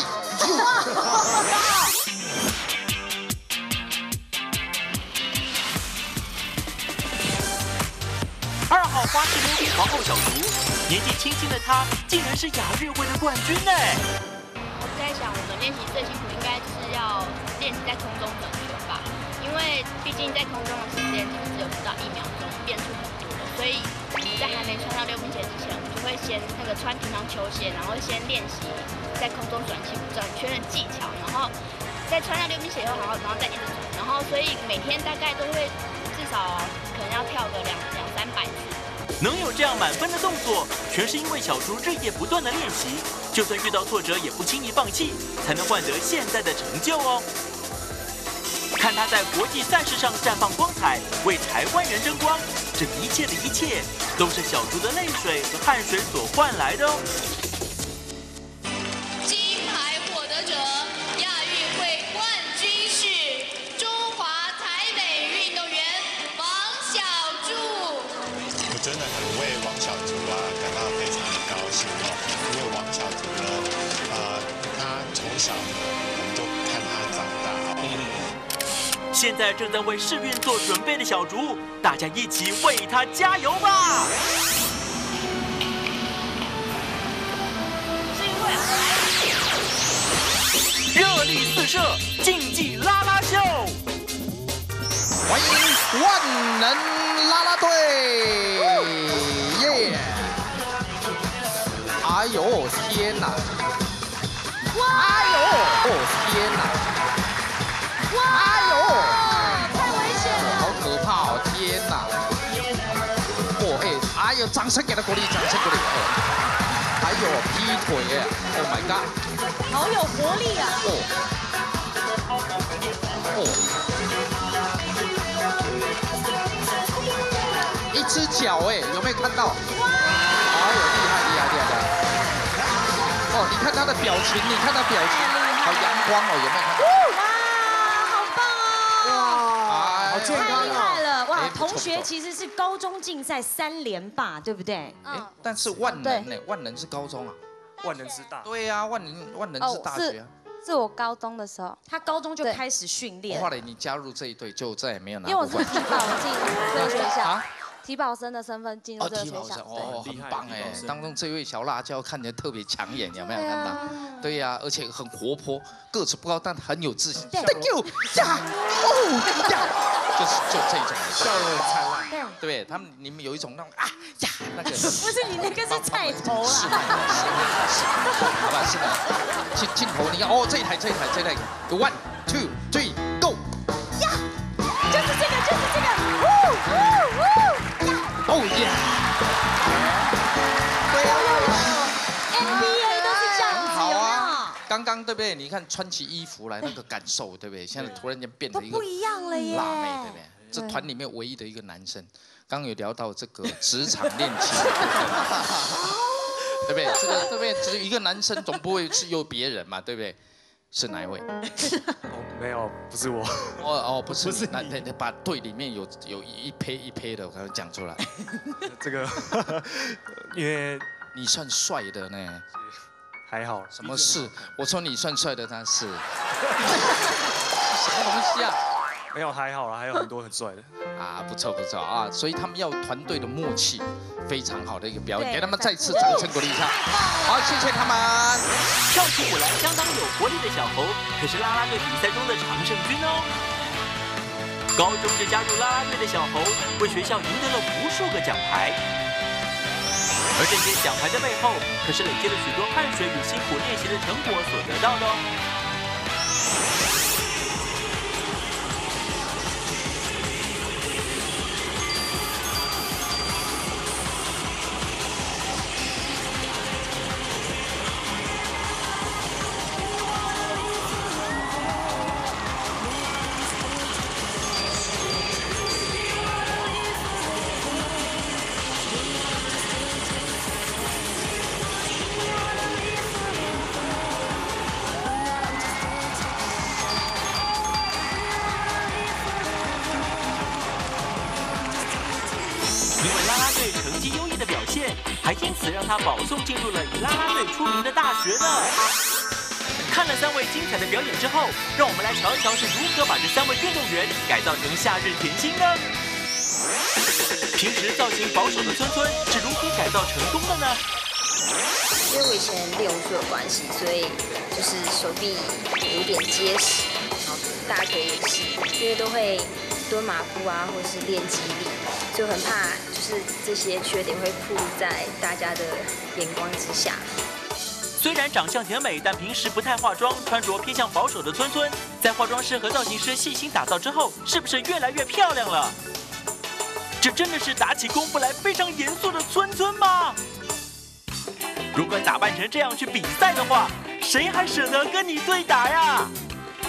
2号花式溜冰皇后小竹，年纪轻轻的她竟然是亚运会的冠军呢！ 我在想，我们练习最辛苦应该是要练习在空中转圈吧，因为毕竟在空中的时间只有不到1秒钟，变数很多的，所以我们在还没穿到溜冰鞋之前，我们就会先那个穿平常球鞋，然后先练习在空中转圈的技巧，然后在穿上溜冰鞋以后，然后再一直转，然后所以每天大概都会至少可能要跳个200-300次。 能有这样满分的动作，全是因为小竹日夜不断的练习，就算遇到挫折也不轻易放弃，才能换得现在的成就哦。 看他在国际赛事上绽放光彩，为台湾人争光。这一切的一切，都是小猪的泪水和汗水所换来的哦。 金牌获得者，亚运会冠军是中华台北运动员王小柱。 我真的很为王小柱感到非常的高兴哦，因为王小柱呢，他从小我们就看他长大。 现在正在为世运做准备的小竹，大家一起为他加油吧！热力四射，竞技啦啦秀， 欢迎万能啦啦队！耶！哎呦天哪！哎呦天哪！哎呦， 太危险了！ 好可怕哦！天哪！哎呦，掌声给他鼓励，掌声鼓励！还有劈腿耶 ！Oh my god！ 好有活力啊！ 一只脚哎，有没有看到？哎呦，厉害！哦，你看他的表情，好阳光哦，有没有看到？ 好健康，太厉害了！哇， 不错同学其实是高中竞赛3连霸，对不对？ 但是万能呢？万能是高中啊？ 万能师大。 对呀，万能是大学啊。 是我高中的时候， 他高中就开始训练。 后来你加入这一队，就再也没有拿因为过冠军。 我是体保进这个学校，体保生的身份进入这个学校。 哦，很棒哎！当中这位小辣椒看起来特别抢眼，有没有看到？对呀，而且很活泼，个子不高，但很有自信。Thank you， 呀，哦呀，就这种笑容灿烂，对不对？他们你们有一种那种啊呀那个。 不是你那个是菜头啊。 是，好吧，是的。镜头，你看哦，这一台，1 2 3 go。 呀，就是这个， 哦耶！对呀 ，NBA 都是这样子，有没有？ 刚刚对不对？你看穿起衣服来那个感受，对不对？现在突然间变成一个不一样了耶， 辣妹，对不对？这团里面唯一的一个男生，刚刚有聊到这个职场恋情，对不对？这个对不对？只有一个男生，总不会是有别人嘛，对不对？是哪一位？ 没有，不是我。 不是你，把队里面有一胚的，我刚刚讲出来。 这个，因为你算帅的呢。 还好。 什么事？我说你算帅的，他是。什么东西啊？ 没有，还好啦，还有很多很帅的。 啊，不错啊！所以他们要团队的默契，非常好的一个表演，给他们再次掌声鼓励一下。好，谢谢他们。 跳起舞来相当有活力的小猴，可是啦啦队比赛中的常胜军哦。高中就加入啦啦队的小猴，为学校赢得了无数个奖牌。而这些奖牌的背后，可是累积了许多汗水与辛苦练习的成果所得到的哦。还因此让他保送进入了以啦啦队出名的大学呢。看了3位精彩的表演之后，让我们来瞧一瞧是如何把这3位运动员改造成夏日甜心呢？平时造型保守的村村是如何改造成功的呢？ 因为我以前练武术的关系，所以就是手臂有点结实，然后大腿也是，因为都会蹲马步啊，或者是练肌力，就很怕就是这些缺点会暴露在大家的眼光之下。 虽然长相甜美，但平时不太化妆，穿着偏向保守的村村，在化妆师和造型师细心打造之后，是不是越来越漂亮了？这真的是打起功夫来非常严肃的村村吗？如果打扮成这样去比赛的话，谁还舍得跟你对打呀？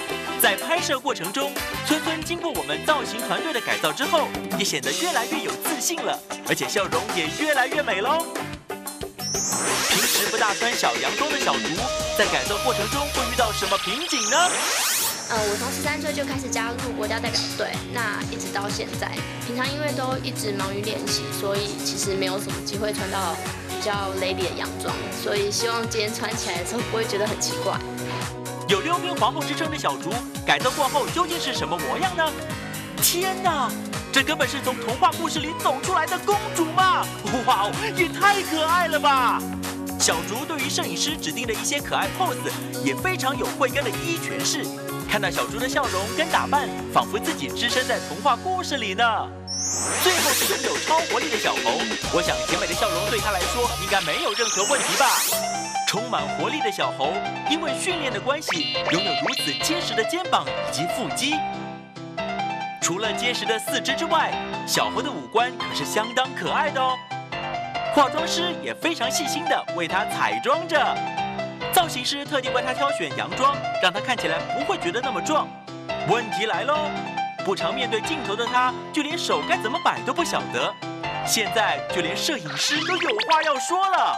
在拍摄过程中，村村经过我们造型团队的改造之后，也显得越来越有自信了，而且笑容也越来越美喽。平时不大穿小洋装的小竹，在改造过程中会遇到什么瓶颈呢？ 我从13岁就开始加入国家代表队，那一直到现在，平常因为都一直忙于练习，所以其实没有什么机会穿到比较 lady 的洋装，所以希望今天穿起来的时候不会觉得很奇怪。 有溜冰皇后之称的小竹，改造过后究竟是什么模样呢？天哪，这根本是从童话故事里走出来的公主嘛！哇，也太可爱了吧！小竹对于摄影师指定的一些可爱 pose 也非常有慧根的一一诠释。看到小竹的笑容跟打扮，仿佛自己置身在童话故事里呢。最后是拥有超活力的小猴，我想甜美的笑容对他来说应该没有任何问题吧。充满活力的小猴，因为训练的关系，拥有如此结实的肩膀以及腹肌。除了结实的四肢之外，小猴的五官可是相当可爱的哦。化妆师也非常细心地为他彩妆着。造型师特地为他挑选洋装，让他看起来不会觉得那么壮。问题来喽，不常面对镜头的他，就连手该怎么摆都不晓得。现在就连摄影师都有话要说了。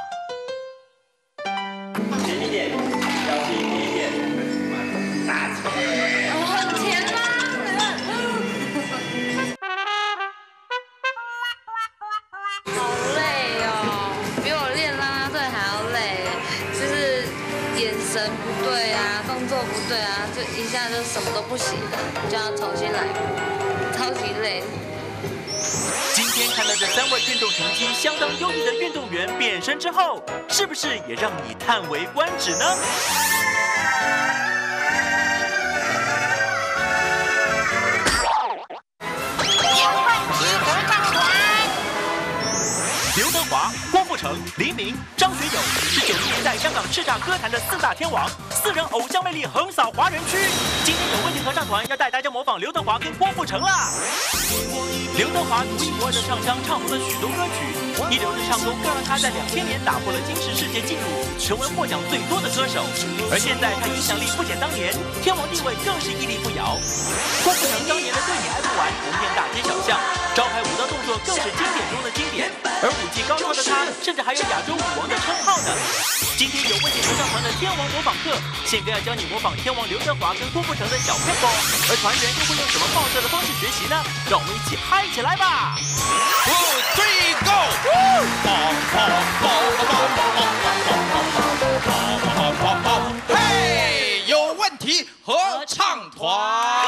前一点，小心一点，打起来。 很甜吗？好累哦，比我练啦啦队还要累，就是眼神不对啊，动作不对啊，就一下就什么都不行了，就要重新来过，超级累。 今天看到这3位运动成绩相当优异的运动员变身之后，是不是也让你叹为观止呢？刘德华、郭富城、黎明、张学友是90年代香港叱咤歌坛的4大天王，4人偶像魅力横扫华人区。今天有问题合唱团要带大家模仿刘德华跟郭富城啦。刘德华独一无二的唱腔唱红了许多歌曲，一流的唱功更让他在2000年打破了金氏世界纪录，成为获奖最多的歌手。而现在他影响力不减当年，天王地位更是屹立不摇。郭富城当年的对你爱不完红遍大街小巷，招牌舞蹈动作更是经典中的经典。而舞技高超的他，甚至还有亚洲舞王的称号呢。今天有问题合唱团的天王模仿课，宪哥要教你模仿天王刘德华跟郭富城的小配合，而团员又会用什么爆射的方式学习呢？让我们一起嗨起来吧！1、2、3、Go！ 嘿，有问题合唱团。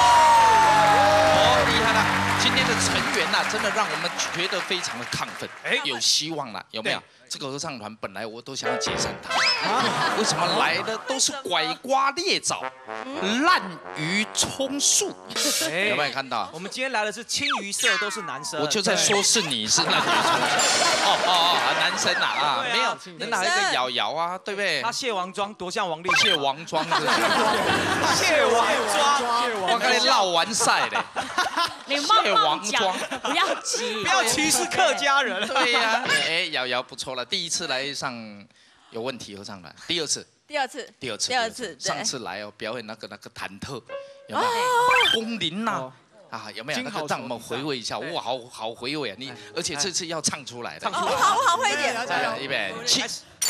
厉害了！今天的成员呐，真的让我们觉得非常的亢奋，有希望了，有没有？这个合唱团本来我都想要解散它，为什么来的都是拐瓜裂枣、滥竽充数？有没有看到？ 我们今天来的是清一色都是男生。 我就在说是你是滥竽充数。男生啊，没有，人哪一个瑶瑶啊，对不对？ 他蟹王妆多像王力， 蟹王妆是。 蟹王妆， 我跟你闹完赛嘞。 你蟹王妆，不要急， 不要歧视客家人。 对呀，瑶瑶不错了。第一次来上有问题合唱团，第二次，上次来哦，表演那个忐忑，有没有？龚琳娜啊，有没有？那个让我们回味一下，哇，好回味啊！你而且这次要唱出来的， 我好会一点。 预备起。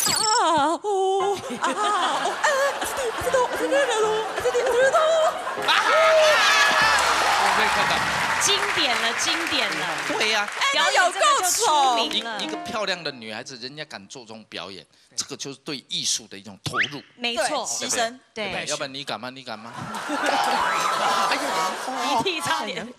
我没看到。 经典了，经典了。 对呀， 表演这个就出名了。 一个漂亮的女孩子，人家敢做这种表演，这个就是对艺术的一种投入。 没错，牺牲。对， 要不然你敢吗？你敢吗？ 哎呀，鼻涕差点。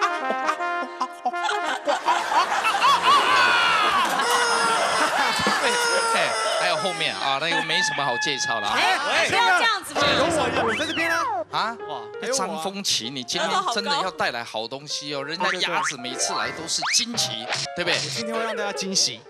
还有后面啊，那个没什么好介绍了啊。 不要这样子嘛。 我在这边啊。 啊，张丰琪，你今天真的要带来好东西哦！人家鸭子每次来都是惊奇，对不对？ 今天会让大家惊喜。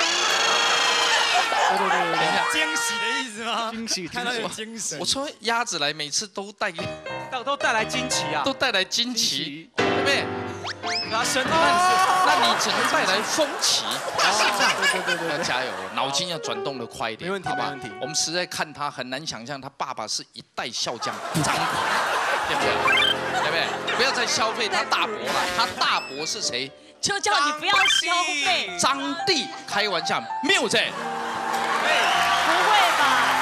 对，等一下， 惊喜的意思吗？惊喜，看到有精神。 我说鸭子来每次都带来惊奇啊， 都带来惊奇，对不对？ 那神那你只能带来风奇。对，要加油，脑筋要转动的快一点， 没问题， 好吧？ 没问题。 我们实在看他很难想象，他爸爸是一代笑将张对不对？对不对？不要再消费他大伯了，他大伯是谁？ 就叫你不要消费。 张帝，开玩笑，没有这。 不会吧？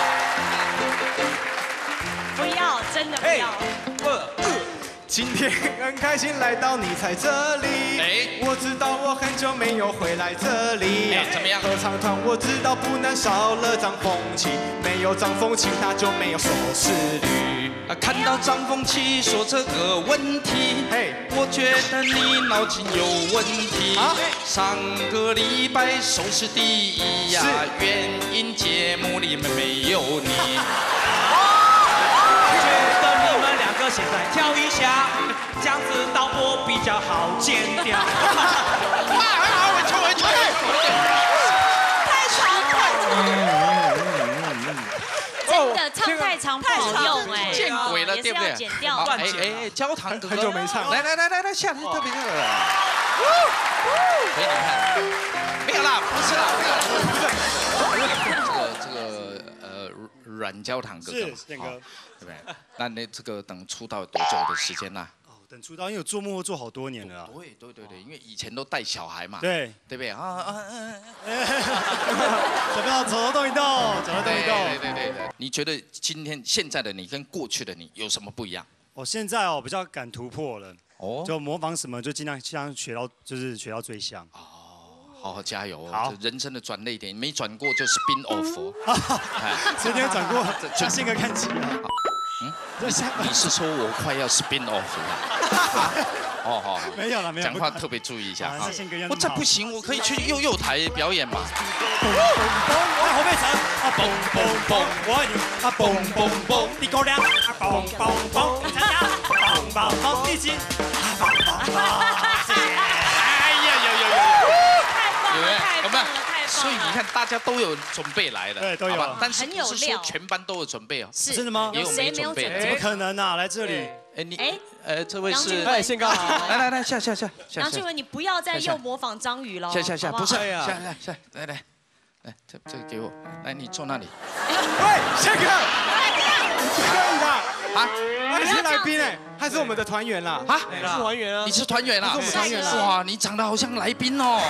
不要，真的不要。 今天很开心来到你在这里，我知道我很久没有回来这里， 怎么样？ 合唱团我知道不能少了张风琴，没有张风琴那就没有收视率。 看到张风起说这个问题，我觉得你脑筋有问题。上个礼拜收视第1呀，原因节目里面没有你。 觉得你们2个现在跳一下，这样子导播比较好剪掉。 回去。 太长了。真的唱太长不好用哎， 见鬼了，对不对？ 剪掉。 焦糖哥哥， 很久没唱， 来，下来特别热。所以你看，没有啦，不是啦，这个软焦糖哥哥是那个， 对不对？那你这个等出道多久的时间啦？ 等出道，因为我做幕后做好多年了。 对，因为以前都带小孩嘛， 对不对小朋友走动一动， 对。你觉得现在的你跟过去的你有什么不一样？ 我现在比较敢突破了，就模仿什么就尽量学到，就是学到最像。 好好加油哦！好，人生的转捩点没转过就 spin off。 今天转过，就性格看齐了。 你是说我快要 spin off 了？好， 没有了， 讲话特别注意一下啊！我这不行，我可以去幼台表演嘛。 侯佩岑啊，蹦蹦蹦，我爱你啊，蹦蹦蹦，地沟梁啊，蹦蹦蹦，你参加蹦蹦蹦，地基啊，蹦蹦蹦。 有没有？所以你看，大家都有准备来的， 对，都有。 但是不是说全班都有准备哦？ 是真的吗？ 也有没准备的？ 怎么可能啊？来这里， 这位是宪哥好， 来下。 杨俊文，你不要再又模仿张宇了。 下，不是下，来，这个给我，来你坐那里。 喂，宪哥，可以的啊，你是来宾哎，还是我们的团员啦？ 啊， 是团员啊， 你是团员啊？ 是我们团员啦。哇，你长得好像来宾哦。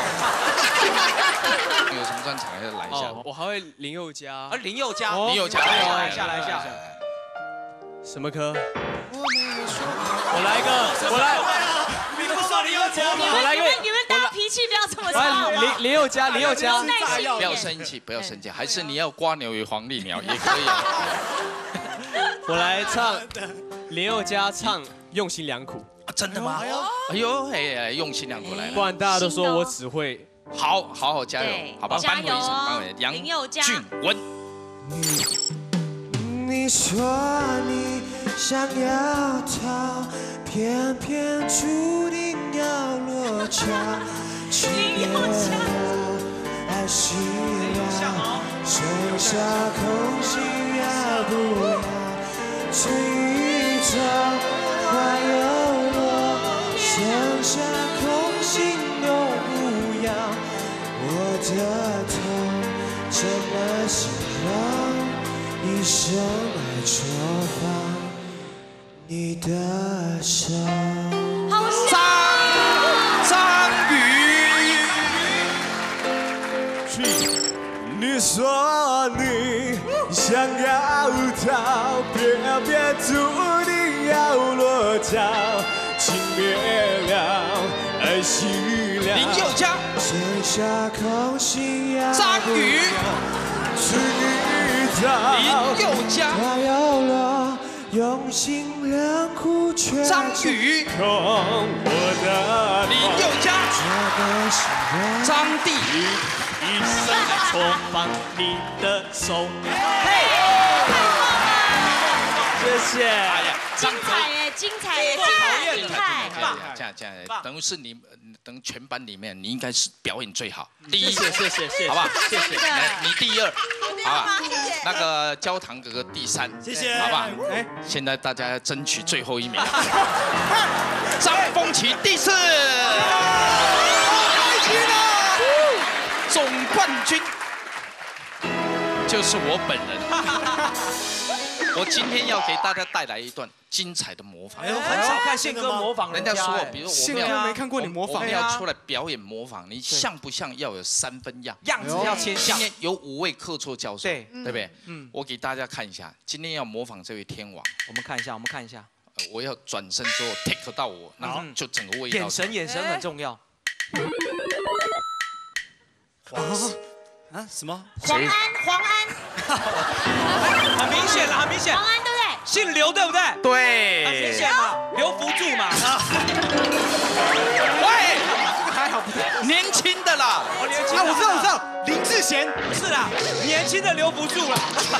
有什么专场要来一下？ 我还会林宥嘉。 林宥嘉， 来一下。什么歌？我来一个，我来。 你不说林宥嘉吗？ 我来一个。 你们大家脾气不要这么差。 林宥嘉。 不要生气，还是你要瓜牛与黄鹂鸟也可以啊。 我来唱林宥嘉唱《用心良苦》。 真的吗？哎呦，用心良苦来了。 不然大家都说我只会。 好好加油，好吧， 加油哦！ 杨俊文。 你说你想要逃，偏偏注定要落脚。情别了，爱惜了，剩下空心要不要？这一场花又落，剩下空心又不要。我的痛怎么形容？一生爱错放你的手。 张宇， 你说你想要逃，偏偏注定要落脚。情灭了，爱熄了， 林宥嘉， 剩下空心要张宇，林宥嘉， 花有落，用心良苦却张宇， 我的林宥嘉，张帝， 一生来错放你的手。谢谢。 精彩耶，精彩耶，厉害！ 这样，等于是你，等全班里面，你应该是表演最好，第一， 谢谢， 好不好？ 谢谢， 你第2，好吧？那个焦糖哥哥第3， 谢谢， 好不好？现在大家争取最后1名。张丰琪第4，开心了，总冠军。 就是我本人。我今天要给大家带来一段精彩的模仿。 哎呦，很少看宪哥模仿人家说，比如我们要没看过你模仿， 我们要出来表演模仿，你像不像要有3分样？ 样子要牵像。 今天有5位客座教授，对不对？我给大家看一下，今天要模仿这位天王。 我们看一下，我们看一下。 我要转身之后 take 到我，然后就整个味道。 眼神很重要。 啊？什么？ 黄安， 很明显了，很明显。 黄安对不对？ 姓刘对不对？ 对。 很明显嘛，刘福柱嘛。 喂， 还好不对， 年轻的啦。 年轻。 啊，我知道，林志贤。 不是啦，年轻的刘福柱啦。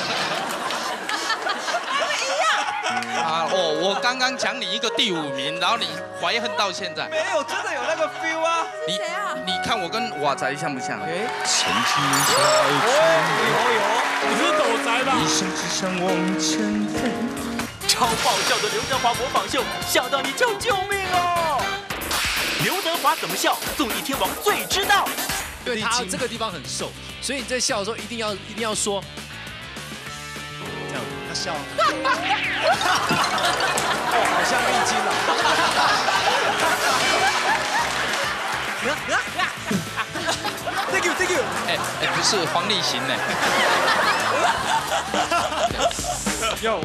啊哦，我刚刚讲你一个第5名，然后你怀恨到现在。 没有，真的有那个 feel 啊。 你看我跟瓦仔像不像？ 曾经相有， 你是斗宅吧？ 一生只想往前飞。 超爆笑的刘德华模仿秀，笑到你叫救命哦！刘德华怎么笑？综艺天王最知道。 因为他这个地方很瘦，所以你在笑的时候一定要说。这样， 他笑。 哦，好像历经了。Thank you。 哎，不是黄立行呢。 有。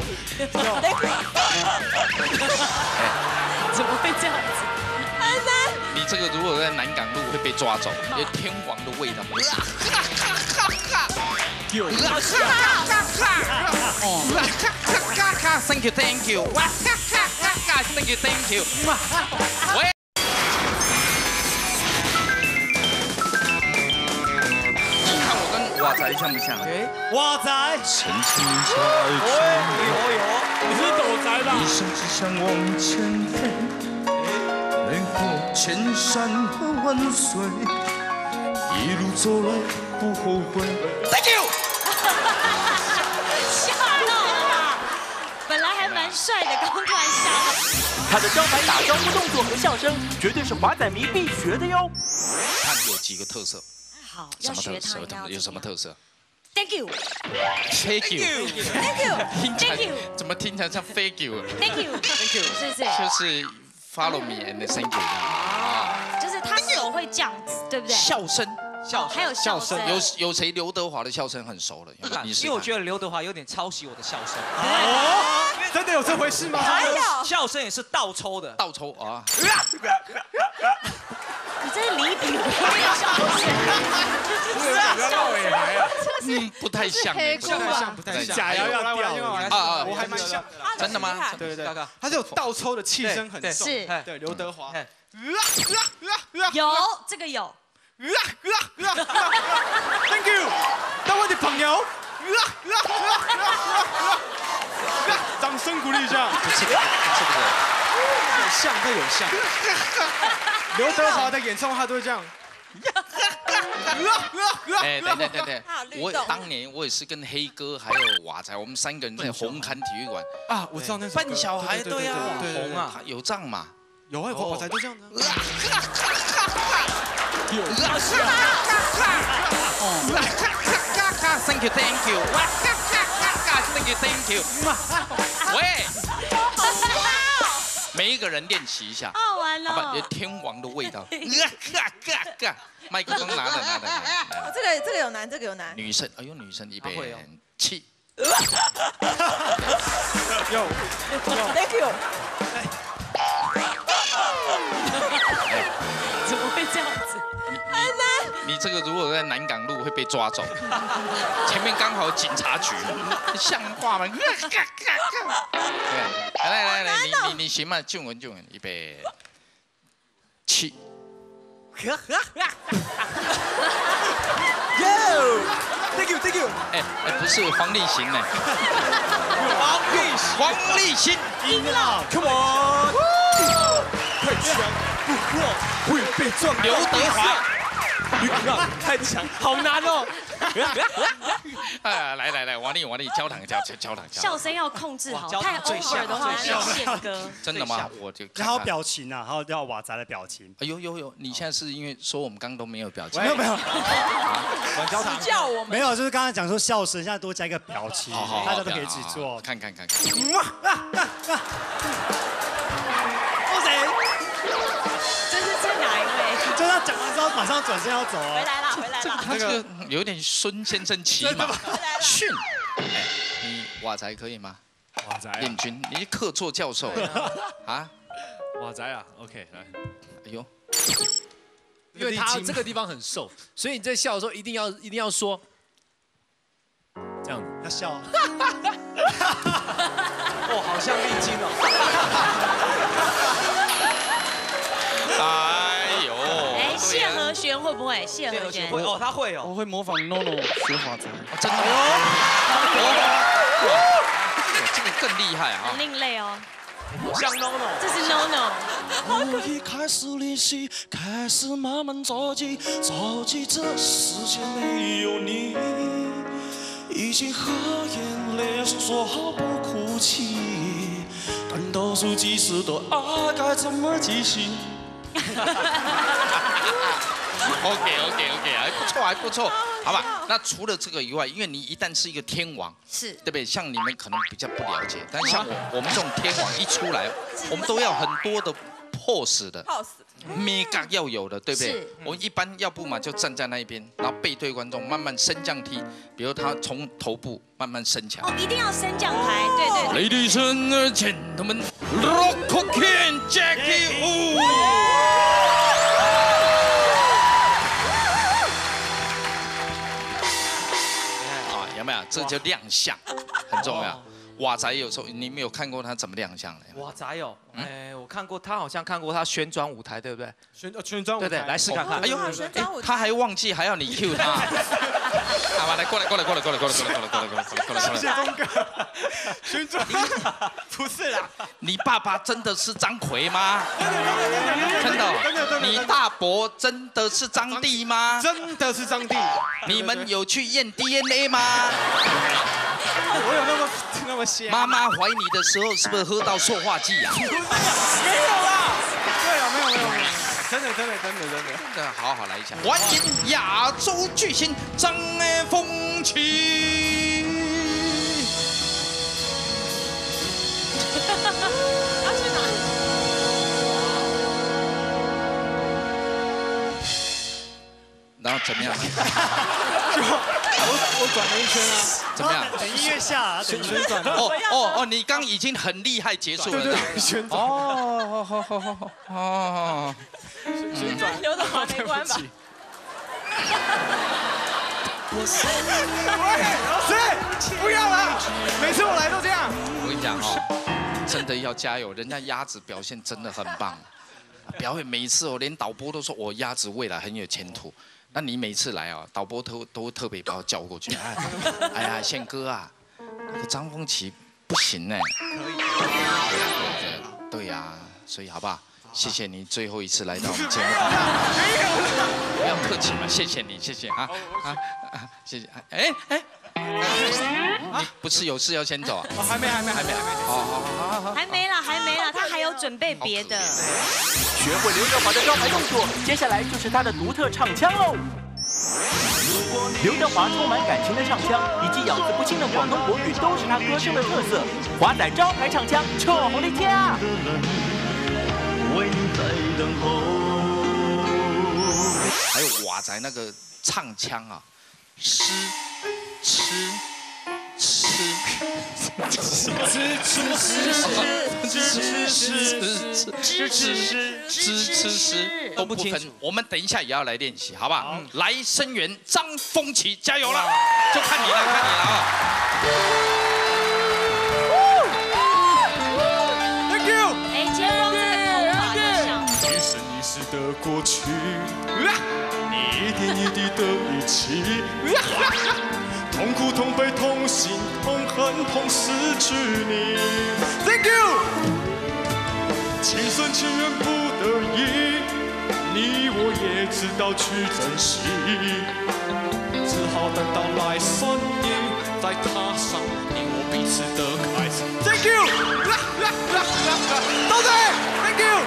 怎么会这样子？ 你这个如果在南港路会被抓走，有天王的味道。 有。 Thank you。喂。你看我跟瓦仔像不像？ 瓦仔。 曾经在你是斗宅吧？ 一生只想往前飞，雷火千山和万水，一路走来不后悔。 Thank you。 笑了，本来还蛮帅的，刚突然笑了。 他的招牌打招呼动作和笑声，绝对是华仔迷必学的哟。 他有几个特色？ 好，要学他有什么特色 ？Thank you。 Thank you。 Thank you。 怎么听起来像 Thank you？Thank you。是不是？ 就是 Follow me and Thank you。 就是他手会这样子，对不对？ 笑声。 还有笑声。 有谁刘德华的笑声很熟了？ 因为我觉得刘德华有点抄袭我的笑声。 哦，真的有这回事吗？ 还有笑声也是倒抽的。 倒抽啊！ 你这是李比，没有笑声。 不太像， 不太像。 假牙要掉啊！ 我还蛮像。 真的吗？ 对，他是有倒抽的气声很重。 是。 对，刘德华。 有这个有。 Thank you， 当我的朋友。掌声鼓励一下。 这个有像，他有像。刘德华的演唱会他都会这样。 哎，对，我当年我也是跟黑哥还有瓦仔，我们3个人在红磡体育馆啊，我知道那笨小孩对啊， 红啊， 有仗嘛？ 有啊，瓦仔都这样的。 Thank you。喂，每一个人练习一下。 好玩哦。 有天王的味道。麦克风拿着。 这个有难。 女生，哎呦，女生一备气。 有。 Thank you。怎么会这样子？ 你这个如果在南港路会被抓走，前面刚好警察局，像话吗？来，你行吗？救文，预备，起。 Thank you。 哎，不是黄立行呢。黄立行。 赢了 ，Come on。快枪不破会被撞。 刘德华。 太强，好难哦！ 来，我你焦糖。 笑声要控制好，太最 over 的话要宪歌。 真的吗？我就然后表情啊，然后要瓦仔的表情。 有，你现在是因为说我们刚刚都没有表情？ 没有。 管焦糖叫我们没有，就是刚刚讲说笑声，现在多加一个表情，大家都可以制作。 看。 这哪一位？ 就他讲完之后马上转身要走啊。 回来了。 这个有点孙先生骑马训。你瓦仔可以吗？ 瓦仔。 彦君，你是客座教授啊？ 瓦仔啊 ，OK， 来。 哎呦。 因为他这个地方很瘦，所以你在笑的时候一定要说这样子， 要笑。 哦，好像丽晶哦。 哎呦。 谢和弦会不会？谢和弦会哦，他会哦。 我会模仿 NONO 学华仔。 真的。这个更厉害啊！ 很另类哦。 像 NONO， 这是 NONO。 我已开始练习，开始慢慢着急，着急这世界没有你，已经和眼泪说好不哭泣，但倒数计时的爱该怎么继续 ？OK， 还不错，好吧？那除了这个以外，因为你一旦是一个天王， 是对不对？像你们可能比较不了解，但像我们这种天王一出来，我们都要很多的 pose 的 ，make up 要有的，对不对？我们一般要不嘛就站在那一边，然后背对观众，慢慢升降梯，比如他从头部慢慢升起来。 哦，一定要升降台，对。 Ladies and gentlemen, Rock Ken Jackie Wu。有没有？这就亮相，很重要。瓦仔有时候你没有看过他怎么亮相的？ 瓦仔哦，我看过，他好像看过他旋转舞台，对不对？ 旋转舞台， 对，来试看看。 哎呦，他还忘记还要你 cue 他。好吧，来过来。 谢钟哥，旋转，不是啦。 你爸爸真的是张奎吗？真的。你大伯真的是张帝吗？ 真的是张帝。 你们有去验 DNA 吗？ 我有那么瞎？ 妈妈怀你的时候是不是喝到塑化剂啊？ 没有啦。对啊，没有。真的， 好来一下，欢迎亚洲巨星张丰琪。 要去哪？ 然后怎么样？ 我转了一圈啊。 怎么样？ 等音乐下，旋转。 哦，你刚已经很厉害结束了。 对，旋转。 哦。 旋转。刘德华没关吧？ 老师，不要了，每次我来都这样。 我跟你讲哦，真的要加油，人家鸭子表现真的很棒，表演每一次连导播都说我鸭子未来很有前途。那你每次来啊，导播都特别把我叫过去。哎呀，宪哥啊，那个张丰琪不行呢。可以。对呀，所以好不好？谢谢你最后一次来到我们节目。不要客气嘛，谢谢你，谢谢啊，谢谢。你不是有事要先走啊？ 还没。 好。 还没啦，他还有准备别的。 学会刘德华的招牌动作，接下来就是他的独特唱腔喽。刘德华充满感情的唱腔，以及咬字不清的广东国语，都是他歌声的特色。华仔招牌唱腔，臭红的天啊！ 还有瓦仔那个唱腔啊，吃。都不分，我们等一下也要来练习，好不好？来声援张丰琪，加油了！就看你了啊！ Thank you。 哎，接光这个头发就像。 一生一世的过去，你一点一滴的遗弃。痛苦、痛悲、痛心、痛恨、痛失去你。Thank you。情深情缘不得已，你我也知道去珍惜，只好等到来生你再踏上你我彼此的开始。 Thank you， 都对 ，Thank you。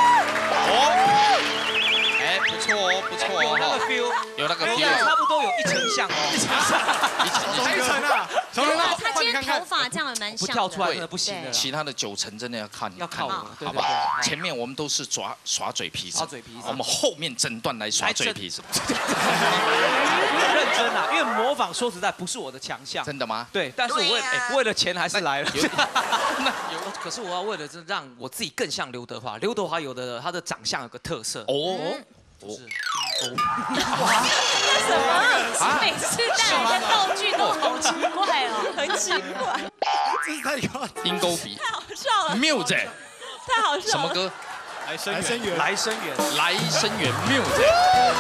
哎，不错哦，不错哦， 有那个 feel， 有那个跟 feel， 差不多有1层像哦，1层像， 一层啊，从头到他今天头发这样也蛮像的。 不跳出来真的不行的。 其他的9层真的要看我， 好不好？前面我们都是耍嘴皮子，我们后面整段来耍嘴皮子。 认真啊，因为模仿说实在不是我的强项。 真的吗？ 对，但是我为了钱还是来了。 可是我要为了让我自己更像刘德华。刘德华有的他的长相有个特色哦。 哇，什么？每次带来的道具都好奇怪哦，很奇怪。 这是太高， 鹰钩鼻， 太好笑了。 Music， 太好笑了。 什么歌？ 来生源， 来生源， 来生源 Music。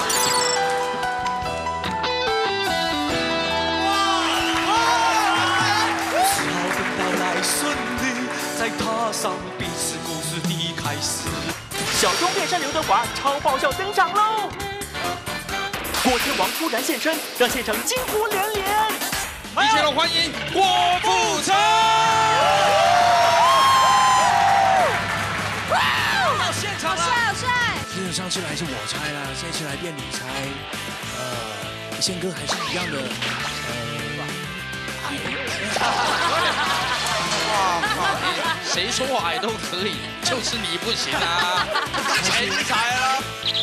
只好等到来顺利，再踏上彼此故事的开始。 小钟变身刘德华超爆笑登场喽！郭天王突然现身，让现场惊呼连连。 一起来欢迎郭富城！ 到现场了， 好帅！ 其实上次来是我猜啦，这次来变你猜。宪哥还是一样的， 谁说我矮都可以，就是你不行啊！天才了！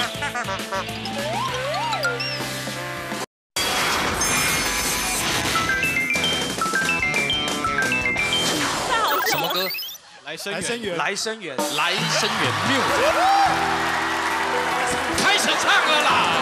什么歌？ 来生源， 来生源， 来生源 Music， 开始唱了啦！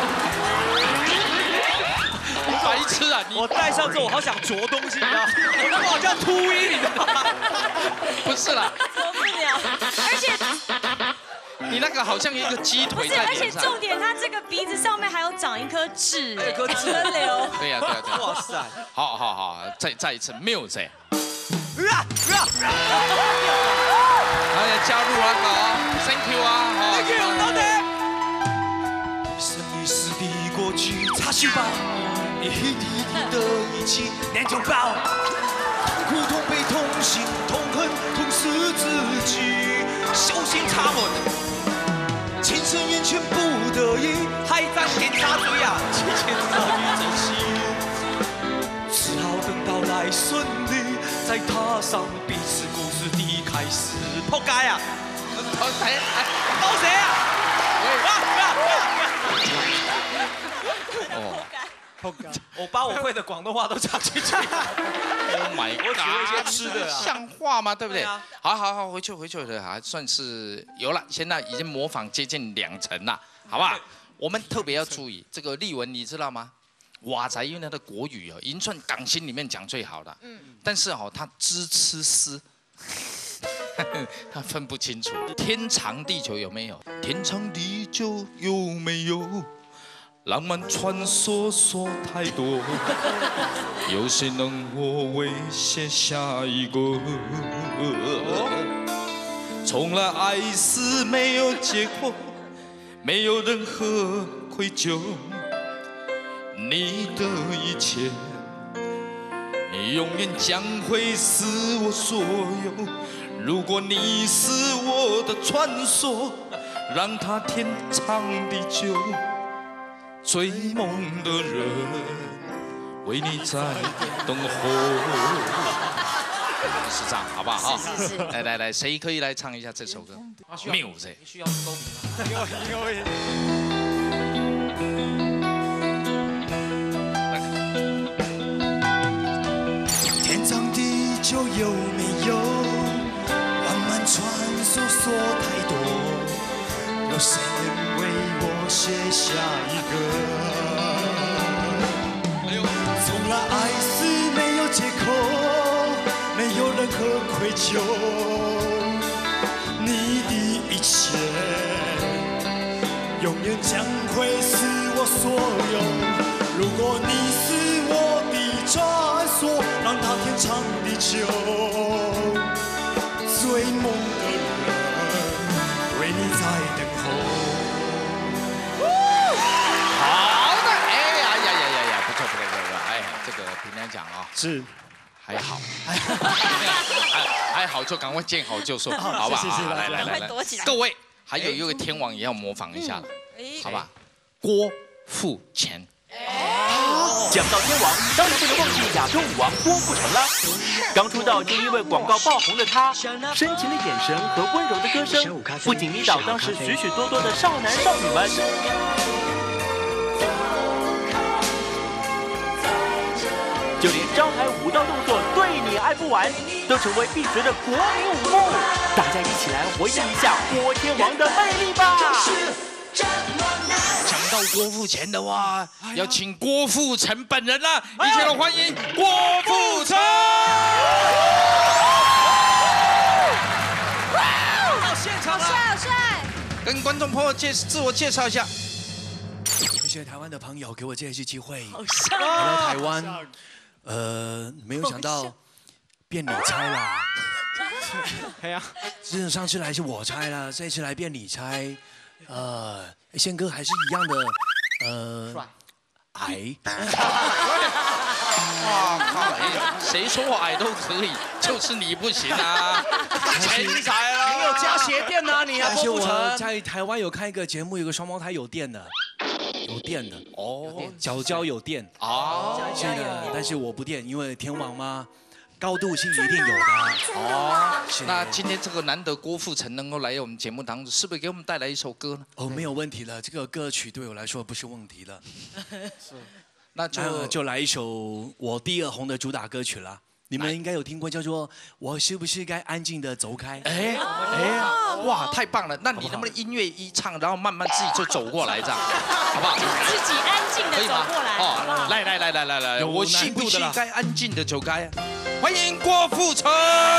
白痴啊！ 我戴上之后，我好想啄东西，你知道吗？我他妈好像秃鹰，你知道吗？ 不是啦， 受不了，而且你那个好像一个鸡腿在而且脸上。 重点，他这个鼻子上面还有长一颗痣， 有颗痣瘤。 对呀对呀对呀！ 哇塞！ 好，再一次 Music。哎呀，加入那个 Thank you 啊 ，Thank you， 老弟。 生离死的过去，擦去吧，一滴滴的一起连就爆。痛苦、痛悲、痛心、痛恨、痛死自己，小心插吻，情深缘全不得已， 还在检查嘴啊， 提前早已珍惜，只好等到来顺利，再踏上彼此故事的开始。 扑街啊！ 包谁？ 包谁啊？ 哦， 我把我会的广东话都讲进去。 Oh my god！ 我学了一些吃的啊， 像话吗？对不对？ 对啊好，回去的还算是有了，现在已经模仿接近2成了，好不好？我们特别要注意这个立文，你知道吗？哇仔因为他的国语已经算港星里面讲最好的，但是他支吃丝。他分不清楚天长地久有没有？ 天长地久有没有？浪漫传说说太多，有谁能我为写下一个？从来爱是没有结果，没有任何愧疚。你的一切，你永远将会是我所有。如果你是我的传说，让它天长地久。追梦的人为你在等候。 是这样，好不好？ 是是来，谁可以来唱一下这首歌？Music。 需要勾名吗？ 因为天长地久有没有？浪漫传说说太多，有谁能为我写下一个？从来爱是没有借口，没有任何愧疚。你的一切，永远将会是我所有。如果你是我的传说，让它天长地久。追梦的人为你在等候。 好的，哎呀，不错，哎，这个平常讲啊， 是还好，还好，就赶快见好就收，好吧？来，各位，还有一位天王也要模仿一下了，好吧？郭富城。 讲到天王，当然不能忘记亚洲舞王郭富城了。刚出道就因为广告爆红的他，深情的眼神和温柔的歌声，不仅迷倒当时许许多多的少男少女们。就连招牌舞蹈动作“对你爱不完”都成为必学的国民舞步。大家一起来回应一下郭天王的魅力吧！ 讲到郭富城的话，要请郭富城本人啦，一起来欢迎郭富城！ 到现场了， 好帅！ 跟观众朋友自我介绍一下。 谢谢台湾的朋友给我这一次机会， 来到台湾。没有想到变你猜啦。 哎呀， 上次来是我猜啦，这次来变你猜。宪哥还是一样的，矮。 谁说我矮都可以，就是你不行啊！天才了， 你有加鞋垫啊你啊， 但是郭富城我在台湾有看一个节目，有个双胞胎有电的。有电的哦，脚胶有电啊，是的，但是我不电，因为天王嘛，高度是一定有的哦。那今天这个难得郭富城能够来我们节目当中，是不是给我们带来一首歌呢？ 哦，没有问题了，这个歌曲对我来说不是问题了。 是，那就来一首我第2红的主打歌曲啦。你们应该有听过，叫做《我是不是该安静的走开》？ 哇，太棒了！那你能不能音乐一唱，然后慢慢自己就走过来，这样，好不好？ 自己安静的走过来，好不好？ 来，我是不是该安静的走开？欢迎郭富城。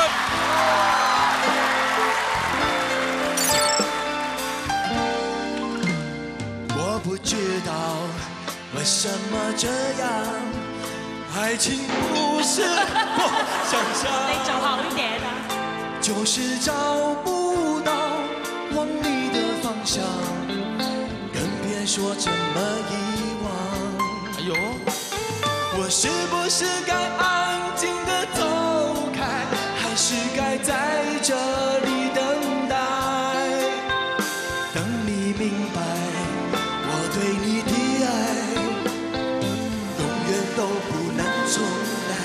我不知道为什么这样。爱情不是我想象， 那走好一点啊， 就是找不到往你的方向，更别说怎么遗忘。 哎呦， 我是不是该安静的走开，还是该在这里等待？等你明白，我对你的爱，永远都不能重来。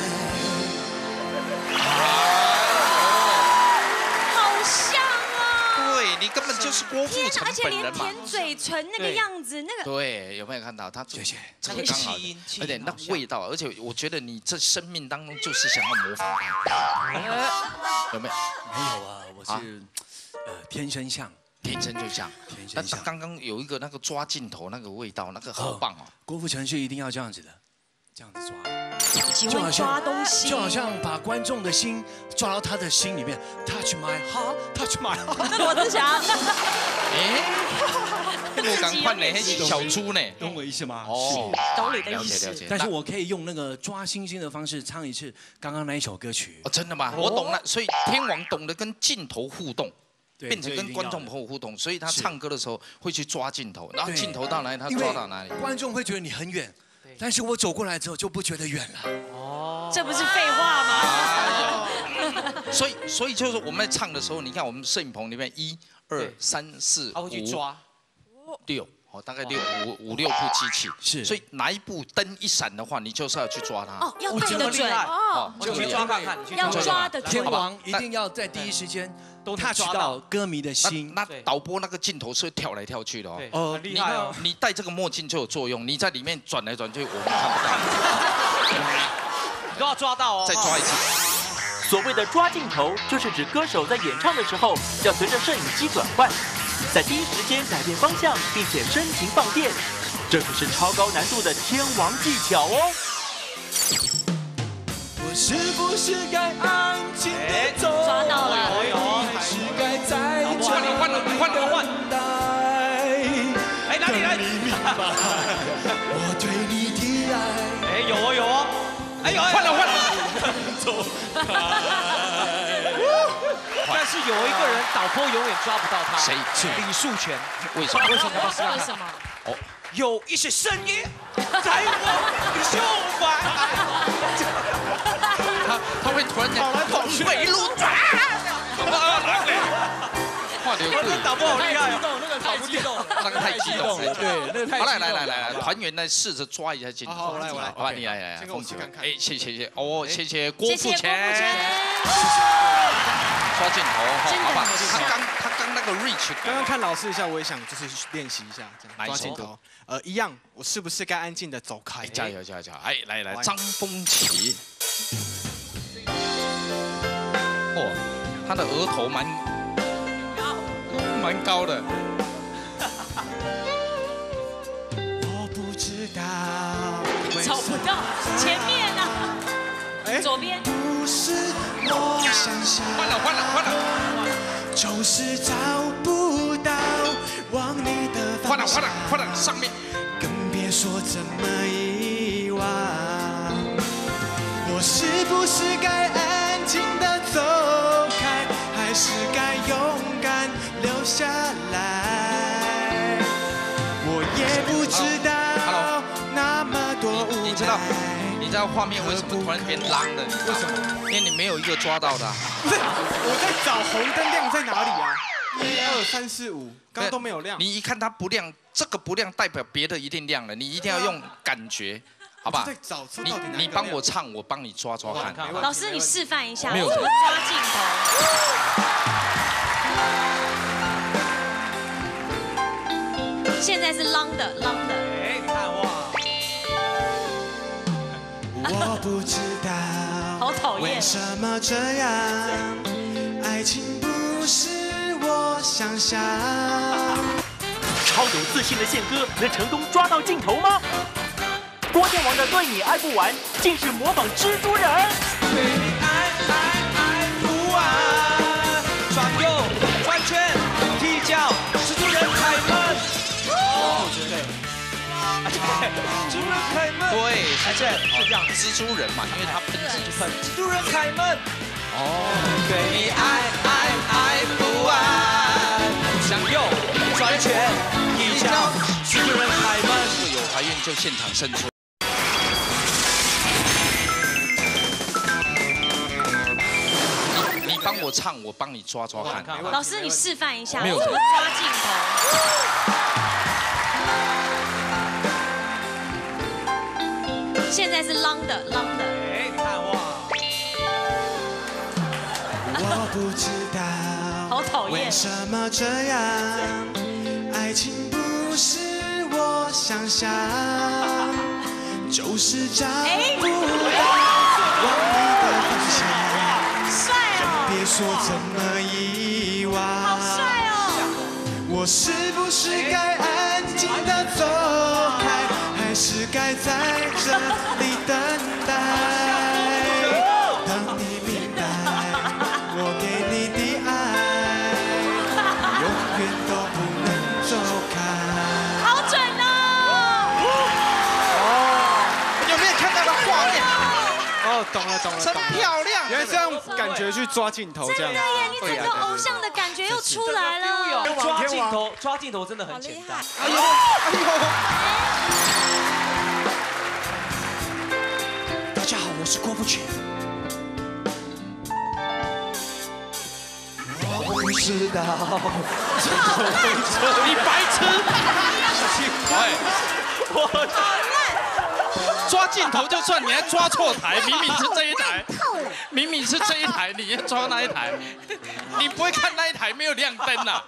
好像啊！ 对你根本就是郭富城而且连本人嘛。 舔嘴唇那个样子，那个对，有没有看到他？谢谢，这个刚好，而且那味道，而且我觉得你这生命当中就是想要模仿他，有没有？ 没有啊，我是天生像。 天生就像，但是刚刚有一个那个抓镜头那个味道，那个好棒哦。 郭富城是一定要这样子的，这样子抓， 喜欢抓东西， 就好像把观众的心抓到他的心里面 ，touch my heart，touch my heart。 那罗志祥， 我赶快呢，小猪呢， 懂我意思吗？ 哦， 懂你的意思。 但是我可以用那个抓星星的方式唱一次刚刚那一首歌曲。 哦，真的吗？我懂了，所以天王懂得跟镜头互动。变成跟观众朋友互动，所以他唱歌的时候会去抓镜头，然后镜头到哪里他抓到哪里。 观众会觉得你很远，但是我走过来之后就不觉得远了。 哦，这不是废话吗？ 所以就是我们在唱的时候，你看我们摄影棚里面1、2、3、4、 他会去抓 6，哦，大概5、6部机器， 是， 所以哪一部灯一闪的话，你就是要去抓它。 哦，要对得准哦， 就去抓看看， 要抓得准。 天王一定要在第一时间都 touch 到歌迷的心。 那导播那个镜头是会跳来跳去的哦。 哦，厉害哦！ 你戴这个墨镜就有作用，你在里面转来转去，我们看不到。 你都要抓到哦。 再抓一次。 所谓的抓镜头，就是指歌手在演唱的时候，要随着摄影机转换，在第一时间改变方向，并且深情放电，这可是超高难度的天王技巧哦。 我是不是该安静的走开？ 抓到了， 还是该在这里等待？ 哎，哪里来？ 等你明白，我对你的爱。 哎，有哦，哎有， 换了。 走开。 但是有一个人导播永远抓不到他， 谁？ 李树全。 为什么？ 为什么？ 哦， 有一些声音在我的胸怀。 水路转。话流那打不好厉害， 那个太激动了， 那个太激动了， 对，那个太激动了。 好，来，团员来试着抓一下镜头。 好，来， 好吧，你来， 先给我试看看。 哎，谢，哦，谢谢郭富城。抓镜头，好吧，他刚那个 reach， 刚刚看老师一下，我也想就是练习一下这样抓镜头。一样，我是不是该安静的走开？ 加油！哎，来，张丰琪。哦，他的额头蛮高的。 我不知道， 找不到前面啊，左边。 不是我想象， 换了， 就是找不到往你的方向。 换了，上面。 更别说怎么遗忘。我是不是该安静的走开，还是该勇敢留下来？我也不知道那么多无奈。 你知道画面为什么突然变浪了？为什么？因为你没有一个抓到的。 不是，我在找红灯亮在哪里啊？1、2、3、4、5，刚刚都没有亮。 你一看它不亮，这个不亮代表别的一定亮了，你一定要用感觉。好吧，你帮我唱，我帮你抓看。 老师，你示范一下， 没有怎么抓镜头。现在是 long 的。 哎，你看哇。 我不知道， 好讨厌， 为什么这样？爱情不是我想象。 超有自信的宪哥能成功抓到镜头吗？郭天王的对你爱不完，竟是模仿蜘蛛人。 对你爱不完，转右转圈踢脚，蜘蛛人开门。哦，对。蜘蛛人开门。 对， 是这样， 蜘蛛人嘛，因为他喷自己喷。 蜘蛛人开门。 哦， 对你爱不完，向右转圈踢脚，蜘蛛人开门。 如果有怀孕就现场生出。你帮我唱，我帮你抓看。 老师，你示范一下， 没有怎么抓镜头。现在是 long 的。 哎，你看哇。 我不知道， 好讨厌， 为什么这样？爱情不是我想象，就是找不到往你的方向。 帅哦！ 别说怎么遗忘。 好帅哦！ 我是不是该安静的走开，还是该在这里等待？等你明白，我给你的爱，永远都不能走开。 好准哦！ 有没有看到的画面？ 哦，懂了。 真漂亮！ 原来这样感觉去抓镜头这样。 真的耶，你整个偶像的感觉又出来了。 抓镜头真的很简单。 哎呦！ 大家好，我是郭富城。我不知道。 你白痴！ 我抓镜头就算，你还抓错台，明明是这一台，你也抓那一台，你不会看那一台没有亮灯啊？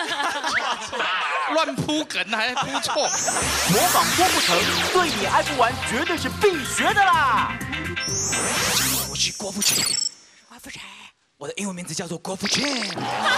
乱铺梗还铺错。 模仿郭富城，对你爱不完，绝对是必学的啦！ 我是郭富城。我的英文名字叫做郭富城。Aaron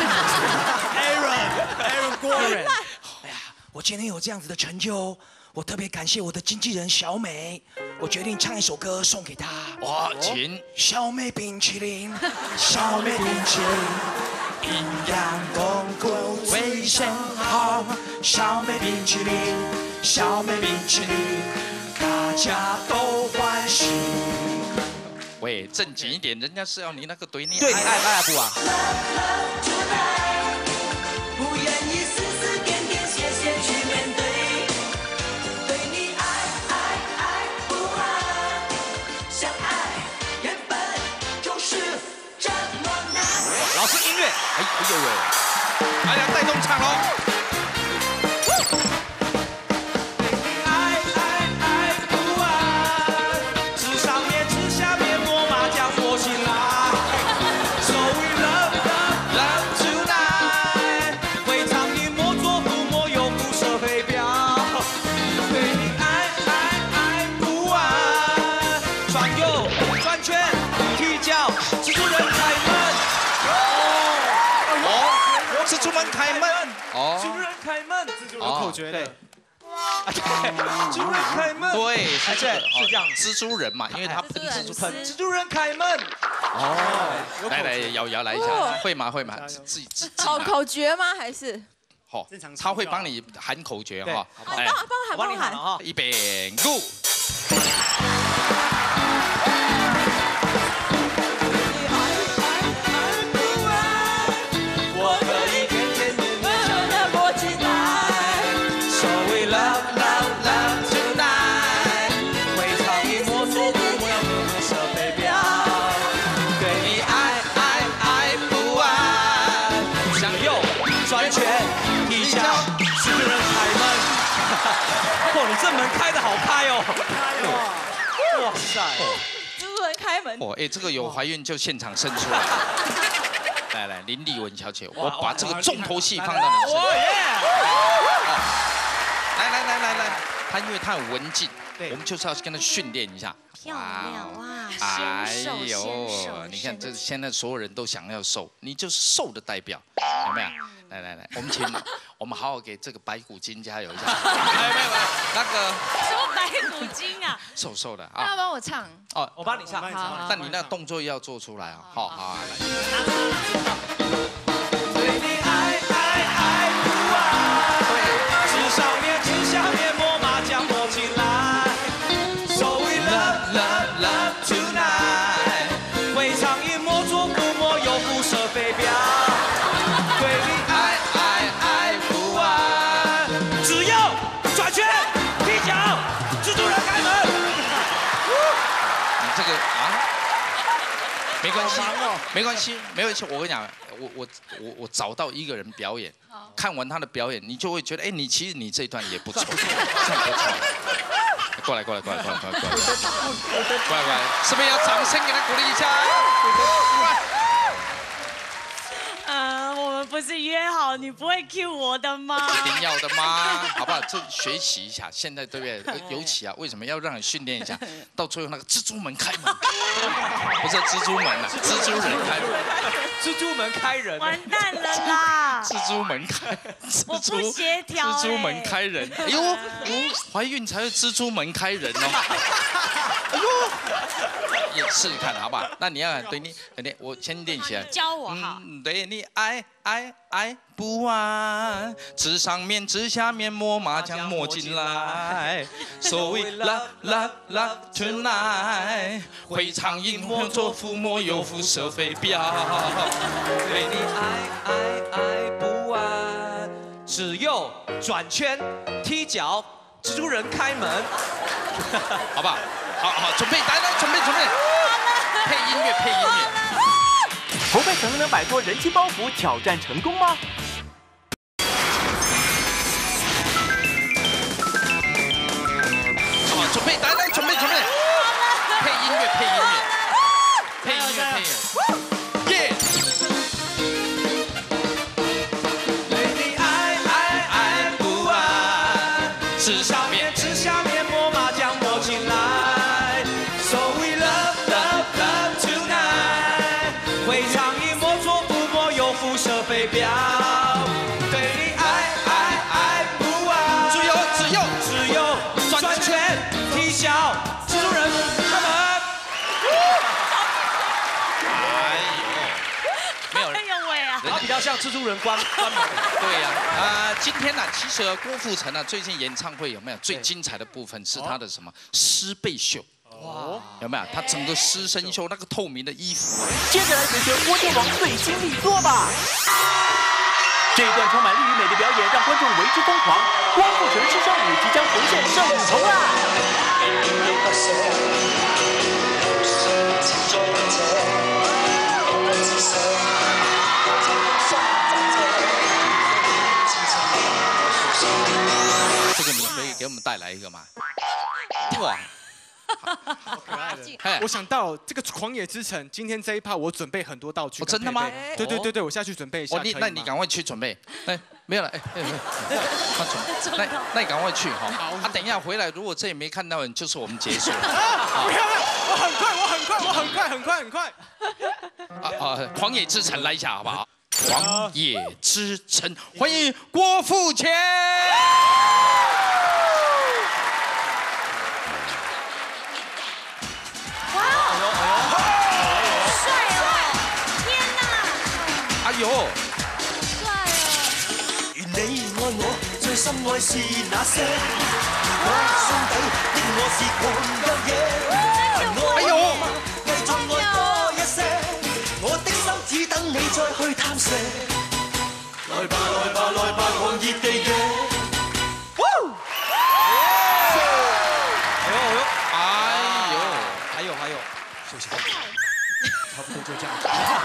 郭人。哎呀，我今天有这样子的成就，我特别感谢我的经纪人小美，我决定唱一首歌送给她。 哇，请小美冰淇淋，小美冰淇淋，营养丰富，卫生好。小美冰淇淋，小美冰淇淋，大家都欢喜。 喂，正经一点，人家是要你那个对你爱不完。 不愿意丝丝点点线线去面对，对你爱不完，相爱原本就是这老师音乐， 哎呦喂，来来带动唱喽。蜘蛛门开门，哦， 主人开门，这就是口诀的。 主人开门， 对，是这样， 蜘蛛人嘛，因为他喷蜘蛛喷。 蜘蛛人开门。 哦，来来摇来一下，会吗？会吗？自己。 口诀吗？还是？ 好，他会帮你喊口诀哈。 哎，帮我喊啊！ 一边 go。 你这门开得好开哦！哇塞！ 蜘蛛人开门。 哦，哎，这个有怀孕就现场生出来。来来，林丽文小姐，我把这个重头戏放到你身上。来，他因为他很文静，我们就是要跟他训练一下。 漂亮哇！ 哎呦，你看这现在所有人都想要瘦，你就是瘦的代表，有没有？来，我们好好给这个白骨精加油一下。没有，那个什么白骨精啊？ 瘦的啊。 那要帮我唱哦， 我帮你唱。 好。 但你那动作要做出来啊。好，来。 对你爱不完，纸上面纸下面摸麻将摸起来。So we love tonight， 会唱饮摸左不摸右辐射飞镖。对你爱不完，只要转圈踢脚，蜘蛛人开门。 你这个啊，没关系，我跟你讲，我找到一个人表演，看完他的表演，你就会觉得，哎，其实你这一段也不错，这样不错。过来，是不是要掌声给他鼓励一下？ 我们不是约好你不会 cue 我的吗？ 一定要的吗？好不好？这学习一下，现在对不对？尤其啊，为什么要让你训练一下？到最后那个蜘蛛门开门，不是蜘蛛门啊，蜘蛛人开门， 蜘蛛门开人， 完蛋了啦！ 蜘蛛门开， 我不协调。 蜘蛛门开人，哎呦，怀孕才会蜘蛛门开人哦。哎呦，也试试看好不好？那你要对你，我先练起来。 教我好。 对你爱不完，纸上面纸下面摸麻将摸进来。So we love tonight， 会唱饮摸左抚摸右辐射飞镖。 对你爱不完，只有转圈踢脚，蜘蛛人开门。 好不好？好，准备，配音乐。 侯佩岑能摆脱人气包袱，挑战成功吗？ 好，准备，配音乐。耶！ 对你爱不完，纸上面纸下面摸麻将摸进来。So we love tonight， 会唱饮摸左不摸右辐射飞镖。对你爱不完，只有转圈踢脚，蜘蛛人开门。 他比较像蜘蛛人关门。 对呀，今天呢，其实郭富城呢最近演唱会有没有最精彩的部分是他的什么狮背秀？哇，有没有？他整个狮身秀那个透明的衣服。 接着来学学郭天王最新力作吧。这一段充满力与美的表演让观众为之疯狂。郭富城狮身舞即将重现圣母红啦！ 带来一个嘛。哇！ 我想到这个狂野之城，今天这一趴我准备很多道具。 真的吗？ 对，我下去准备一下。 那你赶快去准备。哎，没有了，他准备。那你赶快去哈。他等一下回来，如果这里没看到人，就是我们结束。 不要，我很快。 狂野之城来一下好不好？狂野之城，欢迎郭富城。 哎呦！ 帅哦！願你愛我，最深愛是那些我心底的我是狂有野，愛我嗎？繼續愛多一些，我的心只等你再去探射。來吧，狂熱地野。 還有，休息。 差不多就这样。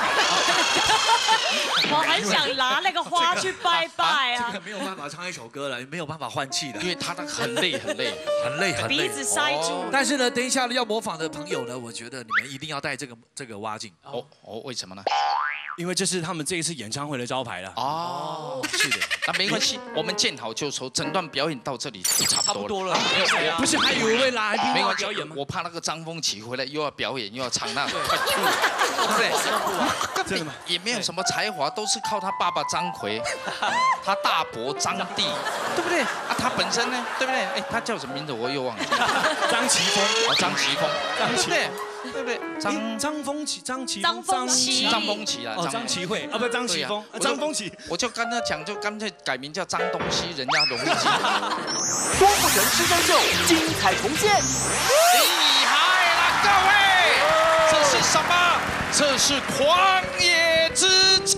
我很想拿那个花去拜拜啊！ 这个没有办法唱一首歌了，没有办法换气的， 因为他那个很累。 鼻子塞住。 但是呢，等一下要模仿的朋友呢，我觉得你们一定要带这个蛙镜。 为什么呢？ 因为这是他们这一次演唱会的招牌了。 哦，是的，那没关系，我们见好就收，整段表演到这里就差不多了。 不是还有一位来宾没关系表演吗？ 我怕那个张丰琪回来又要表演又要唱，那快吐了，对不对？ 真的吗？ 也没有什么才华，都是靠他爸爸张奎，他大伯张帝，对不对？啊，他本身呢，对不对？哎，他叫什么名字我又忘了。 张奇峰。 哦，张奇峰，对不对？ 张丰琪啊， 张启慧啊，不是张奇峰，张丰琪。 我就跟他讲，就干脆改名叫张东西，人家容易记。 郭富城师生秀精彩重现， 厉害了各位！这是什么？这是狂野之城。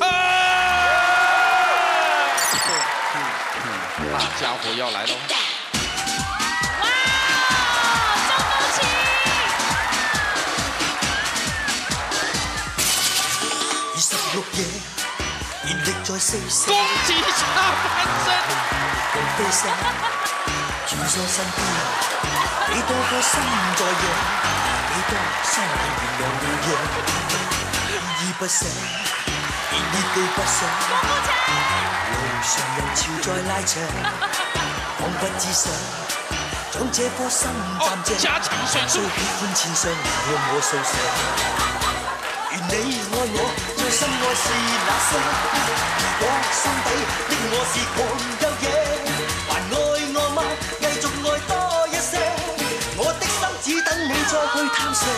大家伙要来喽！ 26夜，現力在40。 公子差翻身。 飛聲穿梭身邊，幾多個心在野，幾多心仍然有夜，依不捨，依記不捨。路上人潮在拉扯，彷彿只想將這顆心暫借。 加強水柱。 喜歡纏上向我訴說。 願你愛我，最深愛是那些我心底的我是狂有野，還愛我嗎？繼續愛多一些，我的心只等你再去探索。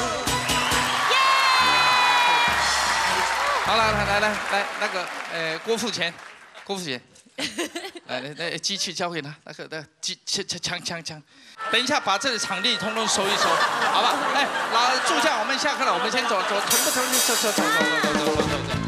好了，來，那個郭富城，來，機器交給他，那個槍。 等一下，把这个场地通通收一收，好吧？哎，老住下，我们下课了，我们先走，全部走。